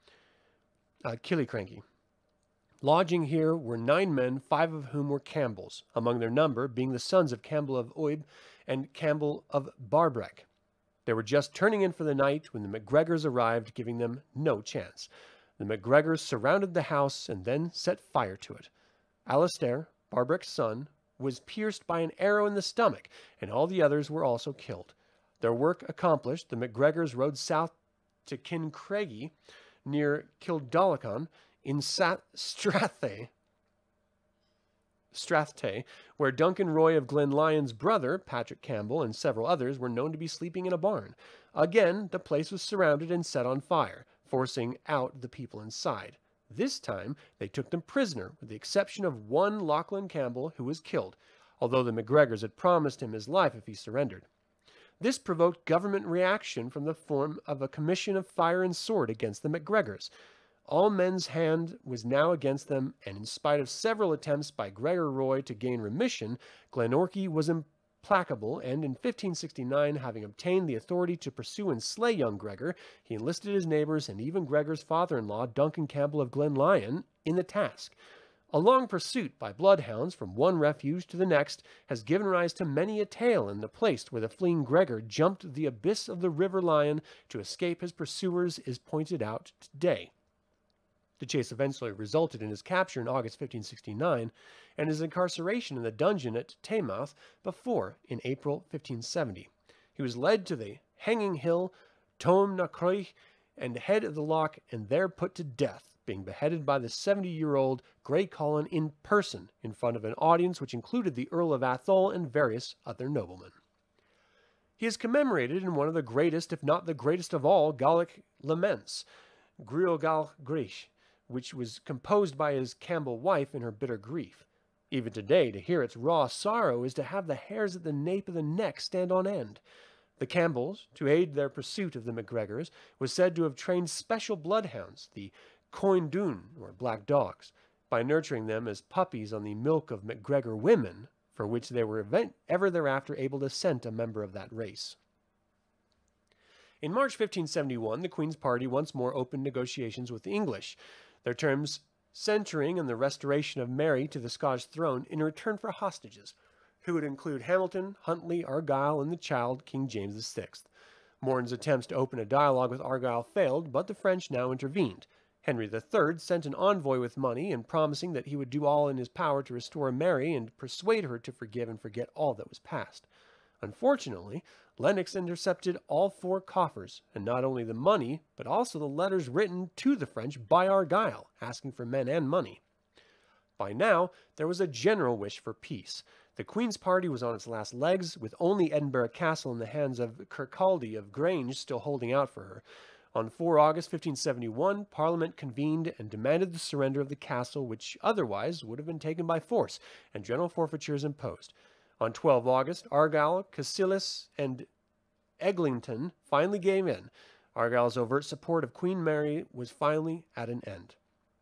Lodging here were 9 men, 5 of whom were Campbells, among their number being the sons of Campbell of Uib and Campbell of Barbrek. They were just turning in for the night when the MacGregors arrived, giving them no chance. The MacGregors surrounded the house and then set fire to it. Alastair, Barbrek's son, was pierced by an arrow in the stomach, and all the others were also killed. Their work accomplished, the MacGregors rode south to Kincraigie, near Kildallecon, in Strathay, where Duncan Roy of Glenlyon's brother, Patrick Campbell, and several others were known to be sleeping in a barn. Again, the place was surrounded and set on fire, forcing out the people inside. This time, they took them prisoner, with the exception of one Lachlan Campbell, who was killed, although the MacGregors had promised him his life if he surrendered. This provoked government reaction from the form of a commission of fire and sword against the MacGregors. All men's hand was now against them, and in spite of several attempts by Gregor Roy to gain remission, Glenorchy was implacable, and in 1569, having obtained the authority to pursue and slay young Gregor, he enlisted his neighbors and even Gregor's father-in-law, Duncan Campbell of Glenlyon, in the task. A long pursuit by bloodhounds from one refuge to the next has given rise to many a tale in the place where the fleeing Gregor jumped the abyss of the River Lion to escape his pursuers is pointed out today. The chase eventually resulted in his capture in August 1569 and his incarceration in the dungeon at Taymouth before in April 1570. He was led to the hanging hill, Tom na Croich, and head of the loch, and there put to death, being beheaded by the 70-year-old Grey Cullen in person in front of an audience which included the Earl of Atholl and various other noblemen. He is commemorated in one of the greatest, if not the greatest of all, Gaelic laments, Gruagal Grish, which was composed by his Campbell wife in her bitter grief. Even today, to hear its raw sorrow is to have the hairs at the nape of the neck stand on end. The Campbells, to aid their pursuit of the MacGregors, was said to have trained special bloodhounds, the Coindun, or black dogs, by nurturing them as puppies on the milk of MacGregor women, for which they were ever thereafter able to scent a member of that race. In March 1571, the Queen's party once more opened negotiations with the English, their terms centering on the restoration of Mary to the Scottish throne in return for hostages, who would include Hamilton, Huntley, Argyll, and the child, King James VI. Morton's attempts to open a dialogue with Argyll failed, but the French now intervened. Henry III sent an envoy with money and promising that he would do all in his power to restore Mary and persuade her to forgive and forget all that was past. Unfortunately, Lennox intercepted all 4 coffers, and not only the money, but also the letters written to the French by Argyll, asking for men and money. By now, there was a general wish for peace. The Queen's party was on its last legs, with only Edinburgh Castle in the hands of Kirkcaldy of Grange still holding out for her. On 4 August 1571, Parliament convened and demanded the surrender of the castle, which otherwise would have been taken by force, and general forfeitures imposed. On 12 August, Argyll, Cassilis, and Eglinton finally gave in. Argyll's overt support of Queen Mary was finally at an end.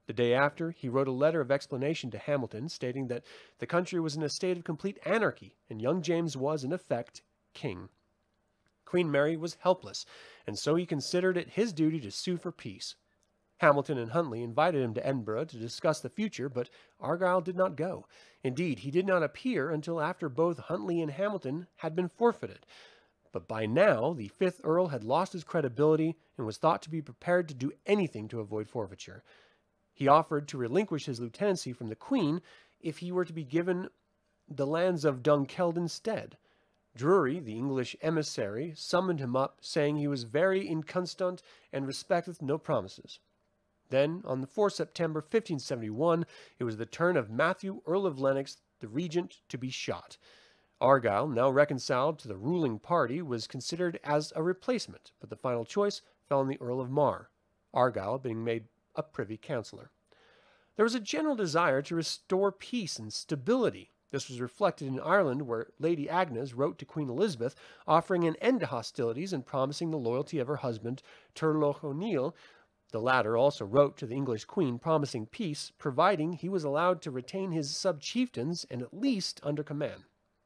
The day after, he wrote a letter of explanation to Hamilton, stating that the country was in a state of complete anarchy, and young James was, in effect, king. Queen Mary was helpless, and so he considered it his duty to sue for peace. Hamilton and Huntly invited him to Edinburgh to discuss the future, but Argyle did not go. Indeed, he did not appear until after both Huntly and Hamilton had been forfeited. But by now, the fifth Earl had lost his credibility and was thought to be prepared to do anything to avoid forfeiture. He offered to relinquish his lieutenancy from the Queen if he were to be given the lands of Dunkeld instead. Drury, the English emissary, summoned him up, saying he was very inconstant and respecteth no promises. Then, on the 4th September 1571, it was the turn of Matthew, Earl of Lennox, the regent, to be shot. Argyle, now reconciled to the ruling party, was considered as a replacement, but the final choice fell on the Earl of Mar, Argyle being made a privy councillor. There was a general desire to restore peace and stability. This was reflected in Ireland, where Lady Agnes wrote to Queen Elizabeth, offering an end to hostilities and promising the loyalty of her husband, Turlough O'Neill. The latter also wrote to the English Queen, promising peace, providing he was allowed to retain his sub-chieftains and at least under command.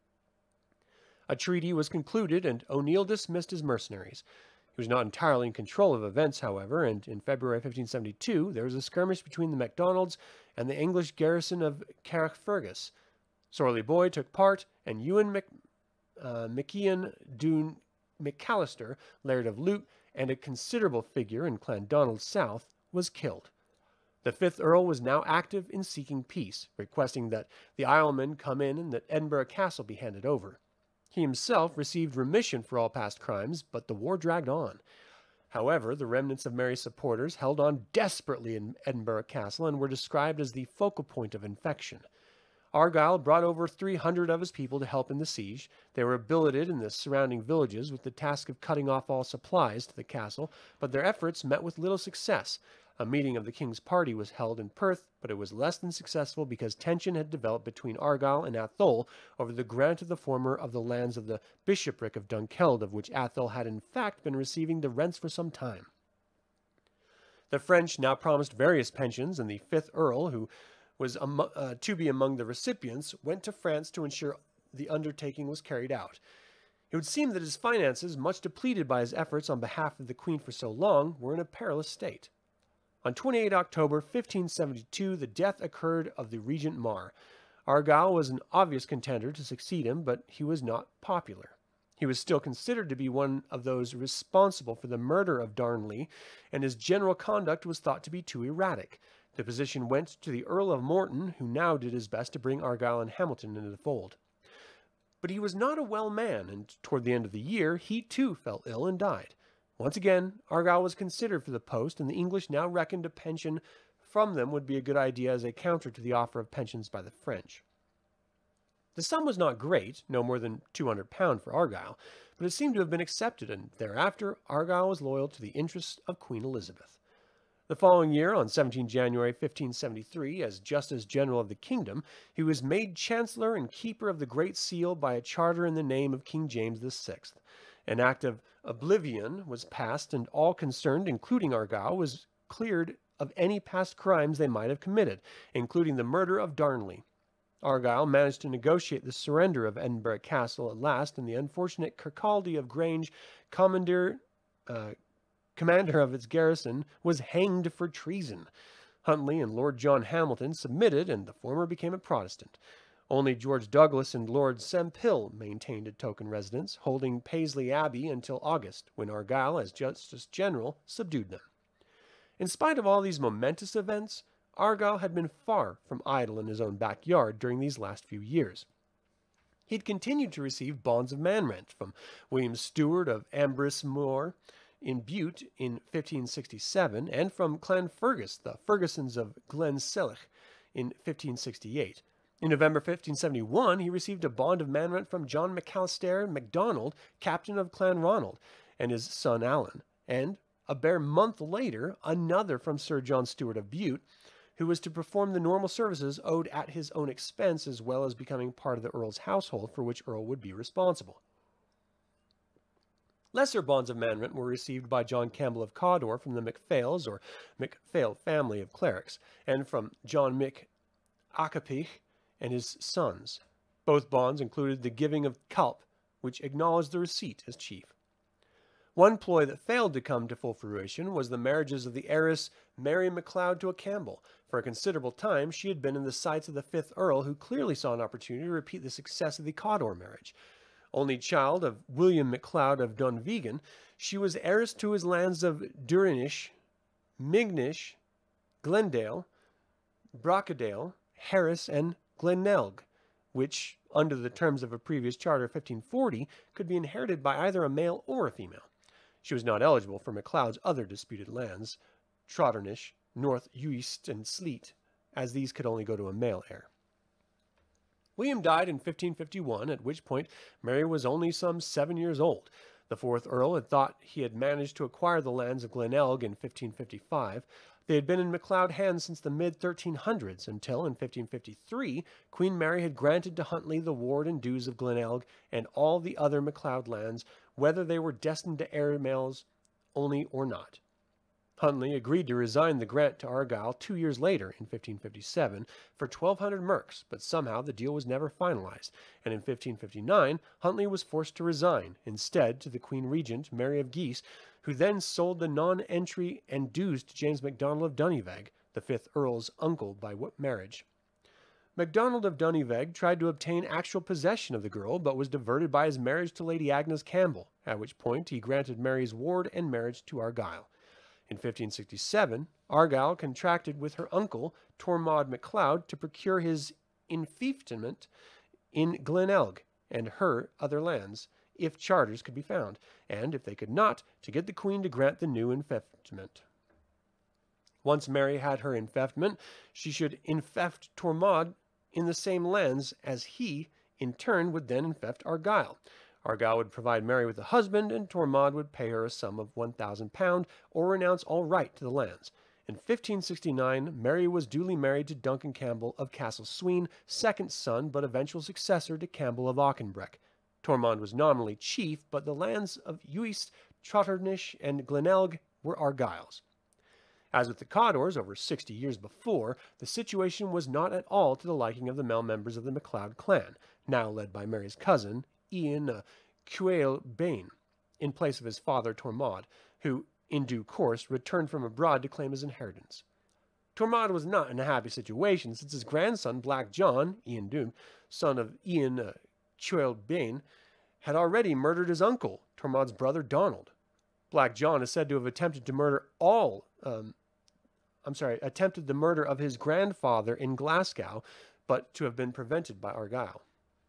A treaty was concluded, and O'Neill dismissed his mercenaries. He was not entirely in control of events, however, and in February 1572 there was a skirmish between the MacDonalds and the English garrison of Carrickfergus. Sorley Boy took part, and Ewan MacIan Dune McAllister, Laird of Lute, and a considerable figure in Clandonald South, was killed. The fifth Earl was now active in seeking peace, requesting that the Islemen come in and that Edinburgh Castle be handed over. He himself received remission for all past crimes, but the war dragged on. However, the remnants of Mary's supporters held on desperately in Edinburgh Castle and were described as the focal point of infection. Argyle brought over 300 of his people to help in the siege. They were billeted in the surrounding villages with the task of cutting off all supplies to the castle, but their efforts met with little success. A meeting of the king's party was held in Perth, but it was less than successful because tension had developed between Argyle and Atholl over the grant of the former of the lands of the bishopric of Dunkeld, of which Atholl had in fact been receiving the rents for some time. The French now promised various pensions, and the fifth Earl, who was to be among the recipients, went to France to ensure the undertaking was carried out. It would seem that his finances, much depleted by his efforts on behalf of the Queen for so long, were in a perilous state. On 28 October 1572, the death occurred of the Regent Mar. Argyle was an obvious contender to succeed him, but he was not popular. He was still considered to be one of those responsible for the murder of Darnley, and his general conduct was thought to be too erratic. The position went to the Earl of Morton, who now did his best to bring Argyle and Hamilton into the fold. But he was not a well man, and toward the end of the year, he too fell ill and died. Once again, Argyle was considered for the post, and the English now reckoned a pension from them would be a good idea as a counter to the offer of pensions by the French. The sum was not great, no more than £200 for Argyle, but it seemed to have been accepted, and thereafter Argyle was loyal to the interests of Queen Elizabeth. The following year, on 17 January 1573, as Justice General of the Kingdom, he was made Chancellor and Keeper of the Great Seal by a charter in the name of King James VI. An act of oblivion was passed, and all concerned, including Argyle, was cleared of any past crimes they might have committed, including the murder of Darnley. Argyle managed to negotiate the surrender of Edinburgh Castle at last, and the unfortunate Kirkcaldy of Grange, commander of its garrison, was hanged for treason. Huntly and Lord John Hamilton submitted, and the former became a Protestant. Only George Douglas and Lord Sempill maintained a token residence, holding Paisley Abbey until August, when Argyle, as Justice General, subdued them. In spite of all these momentous events, Argyle had been far from idle in his own backyard during these last few years. He had continued to receive bonds of man-rent from William Stewart of Ambrismoor in Bute in 1567, and from Clanfergus, the Fergusons of Glensellich, in 1568. In November 1571, he received a bond of man-rent from John McAllister MacDonald, captain of Clanronald, and his son Alan, and a bare month later, another from Sir John Stewart of Bute, who was to perform the normal services owed at his own expense, as well as becoming part of the Earl's household, for which Earl would be responsible. Lesser bonds of management were received by John Campbell of Cawdor from the MacPhails or MacPhail family of clerics, and from John MacAcapich and his sons. Both bonds included the giving of culp, which acknowledged the receipt as chief. One ploy that failed to come to full fruition was the marriages of the heiress Mary MacLeod to a Campbell. For a considerable time, she had been in the sights of the 5th Earl, who clearly saw an opportunity to repeat the success of the Cawdor marriage. Only child of William MacLeod of Dunvegan, she was heiress to his lands of Durinish, Mignish, Glendale, Brockadale, Harris, and Glenelg, which, under the terms of a previous charter of 1540, could be inherited by either a male or a female. She was not eligible for MacLeod's other disputed lands, Trotternish, North Uist, and Sleat, as these could only go to a male heir. William died in 1551, at which point Mary was only some 7 years old. The 4th Earl had thought he had managed to acquire the lands of Glenelg in 1555. They had been in MacLeod hands since the mid-1300s, until in 1553 Queen Mary had granted to Huntly the ward and dues of Glenelg and all the other MacLeod lands, whether they were destined to heir males only or not. Huntly agreed to resign the grant to Argyll 2 years later, in 1557, for 1,200 merks, but somehow the deal was never finalized, and in 1559 Huntly was forced to resign, instead to the Queen Regent, Mary of Guise, who then sold the non-entry and dues to James MacDonald of Dunyveg, the 5th Earl's uncle by marriage. MacDonald of Dunyveg tried to obtain actual possession of the girl, but was diverted by his marriage to Lady Agnes Campbell, at which point he granted Mary's ward and marriage to Argyll. In 1567, Argyll contracted with her uncle, Tormod MacLeod, to procure his enfeoffment in Glenelg and her other lands, if charters could be found, and, if they could not, to get the Queen to grant the new enfeoffment. Once Mary had her enfeoffment, she should enfeoff Tormod in the same lands as he, in turn, would then enfeoff Argyll. Argyll would provide Mary with a husband, and Tormod would pay her a sum of £1,000 or renounce all right to the lands. In 1569, Mary was duly married to Duncan Campbell of Castle Sween, second son but eventual successor to Campbell of Auchenbreck. Tormod was nominally chief, but the lands of Uist, Trotternish, and Glenelg were Argyll's. As with the Cawdors over 60 years before, the situation was not at all to the liking of the male members of the MacLeod clan, now led by Mary's cousin, Ian Cuail Bain, in place of his father Tormod, who, in due course, returned from abroad to claim his inheritance. Tormod was not in a happy situation, since his grandson, Black John, Ian Doom, son of Ian Cuail Bain, had already murdered his uncle, Tormod's brother Donald. Black John is said to have attempted the murder of his grandfather in Glasgow, but to have been prevented by Argyll.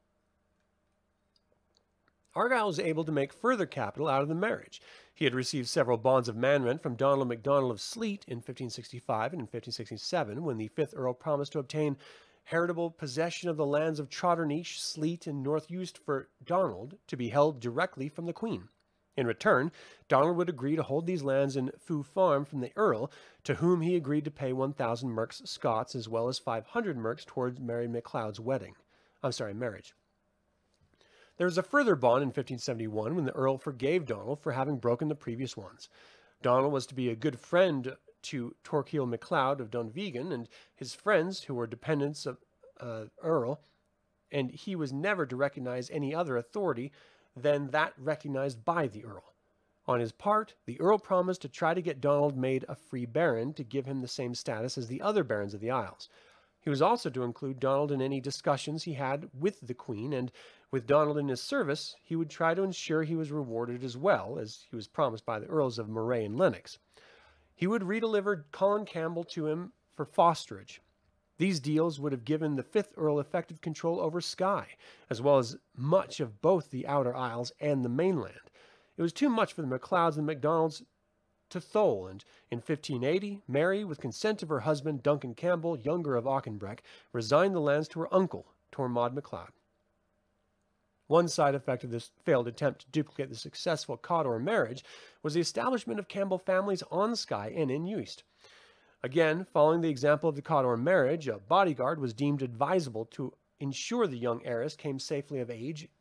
Argyll was able to make further capital out of the marriage. He had received several bonds of management from Donald MacDonald of Sleat in 1565 and in 1567, when the 5th Earl promised to obtain heritable possession of the lands of Trotternish, Sleat, and North Uist for Donald, to be held directly from the Queen. In return, Donald would agree to hold these lands in Foo Farm from the Earl, to whom he agreed to pay 1,000 merks Scots as well as 500 merks towards Mary MacLeod's marriage. There was a further bond in 1571 when the Earl forgave Donald for having broken the previous ones. Donald was to be a good friend to Torquil MacLeod of Dunvegan and his friends, who were dependents of Earl, and he was never to recognize any other authority than that recognized by the Earl. On his part, the Earl promised to try to get Donald made a free baron to give him the same status as the other barons of the Isles. He was also to include Donald in any discussions he had with the Queen, and with Donald in his service, he would try to ensure he was rewarded as well, as he was promised by the Earls of Moray and Lennox. He would redeliver Colin Campbell to him for fosterage. These deals would have given the 5th Earl effective control over Skye, as well as much of both the Outer Isles and the mainland. It was too much for the MacLeods and MacDonalds to thole, and in 1580, Mary, with consent of her husband Duncan Campbell, younger of Auchenbreck, resigned the lands to her uncle, Tormod MacLeod. One side effect of this failed attempt to duplicate the successful Cawdor marriage was the establishment of Campbell families on Skye and in Uist. Again, following the example of the Cawdor marriage, a bodyguard was deemed advisable to ensure the young heiress came safely of age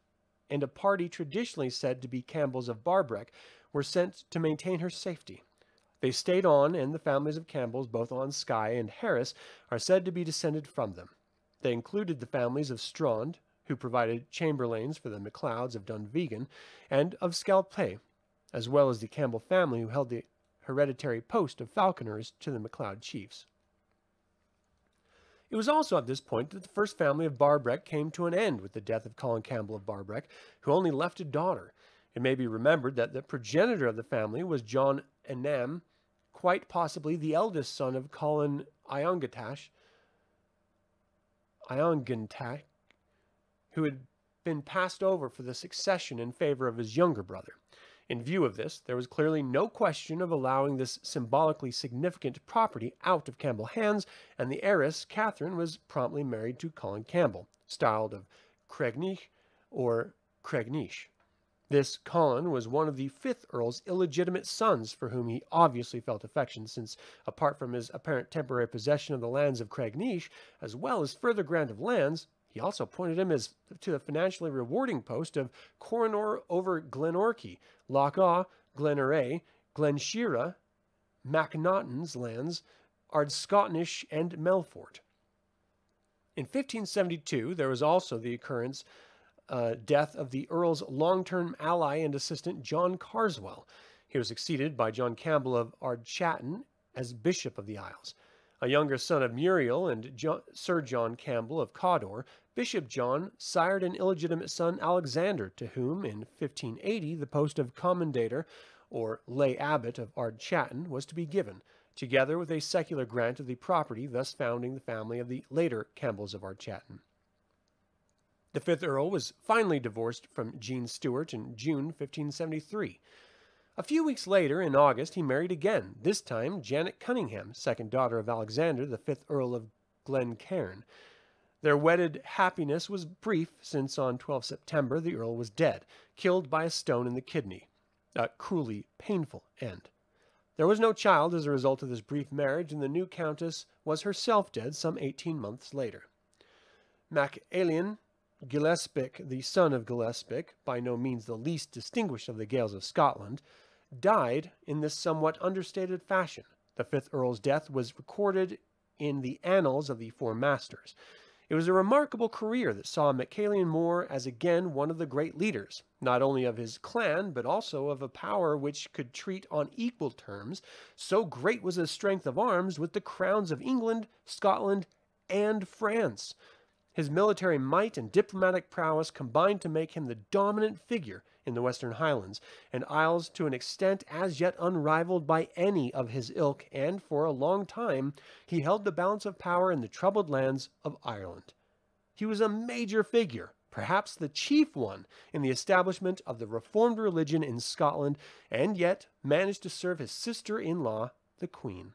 and a party traditionally said to be Campbells of Barbrek were sent to maintain her safety. They stayed on, and the families of Campbells, both on Skye and Harris, are said to be descended from them. They included the families of Strond, who provided chamberlains for the MacLeods of Dunvegan, and of Scalpay, as well as the Campbell family who held the hereditary post of falconers to the MacLeod chiefs. It was also at this point that the first family of Barbrek came to an end with the death of Colin Campbell of Barbrek, who only left a daughter. It may be remembered that the progenitor of the family was John Enam, quite possibly the eldest son of Colin Iongentak, who had been passed over for the succession in favor of his younger brother. In view of this, there was clearly no question of allowing this symbolically significant property out of Campbell hands, and the heiress, Catherine, was promptly married to Colin Campbell, styled of Craignish or Craignish. This Colin was one of the 5th Earl's illegitimate sons, for whom he obviously felt affection, since, apart from his apparent temporary possession of the lands of Craignish, as well as further grant of lands, he also appointed him to the financially rewarding post of Coroner over Glenorchy, Lochawe, Glenaray, Glenshira, Macnaghten's lands, Ardscotnish, and Melfort. In 1572, there was also the death of the Earl's long-term ally and assistant, John Carswell. He was succeeded by John Campbell of Ardchatton as Bishop of the Isles. A younger son of Muriel and Sir John Campbell of Cawdor, Bishop John sired an illegitimate son, Alexander, to whom, in 1580, the post of commendator, or lay abbot of Ardchatton, was to be given, together with a secular grant of the property, thus founding the family of the later Campbells of Ardchatton. The 5th Earl was finally divorced from Jean Stewart in June 1573. A few weeks later, in August, he married again, this time Janet Cunningham, second daughter of Alexander, the 5th Earl of Glencairn. Their wedded happiness was brief, since on 12 September the Earl was dead, killed by a stone in the kidney. A cruelly painful end. There was no child as a result of this brief marriage, and the new countess was herself dead some 18 months later. Mac Ailion Gillespie, the son of Gillespie, by no means the least distinguished of the Gaels of Scotland, died in this somewhat understated fashion. The 5th Earl's death was recorded in the annals of the Four Masters. It was a remarkable career that saw MacAlion More as again one of the great leaders, not only of his clan, but also of a power which could treat on equal terms, so great was his strength of arms, with the crowns of England, Scotland, and France. His military might and diplomatic prowess combined to make him the dominant figure in the Western Highlands and Isles to an extent as yet unrivaled by any of his ilk, and for a long time he held the balance of power in the troubled lands of Ireland. He was a major figure, perhaps the chief one, in the establishment of the Reformed religion in Scotland, and yet managed to serve his sister-in-law, the Queen.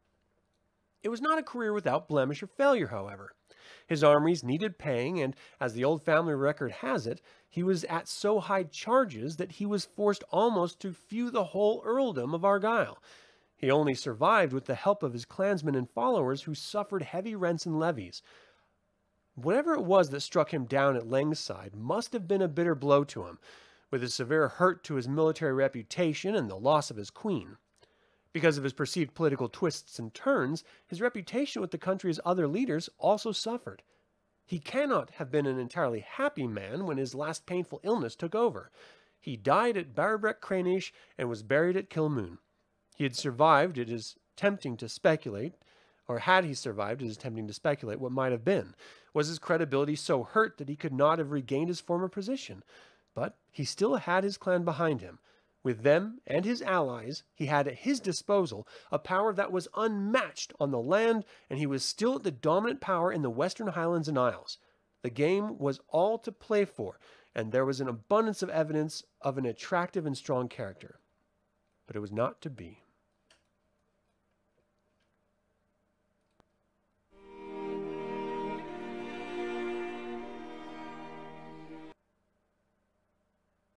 It was not a career without blemish or failure, however. His armies needed paying, and, as the old family record has it, he was at so high charges that he was forced almost to feud the whole earldom of Argyll. He only survived with the help of his clansmen and followers, who suffered heavy rents and levies. Whatever it was that struck him down at Langside must have been a bitter blow to him, with a severe hurt to his military reputation and the loss of his queen. Because of his perceived political twists and turns, his reputation with the country's other leaders also suffered. He cannot have been an entirely happy man when his last painful illness took over. He died at Barbrek Crainish and was buried at Kilmoon. He had survived, it is tempting to speculate, or had he survived, it is tempting to speculate what might have been. Was his credibility so hurt that he could not have regained his former position? But he still had his clan behind him. With them and his allies, he had at his disposal a power that was unmatched on the land, and he was still the dominant power in the Western Highlands and Isles. The game was all to play for, and there was an abundance of evidence of an attractive and strong character. But it was not to be.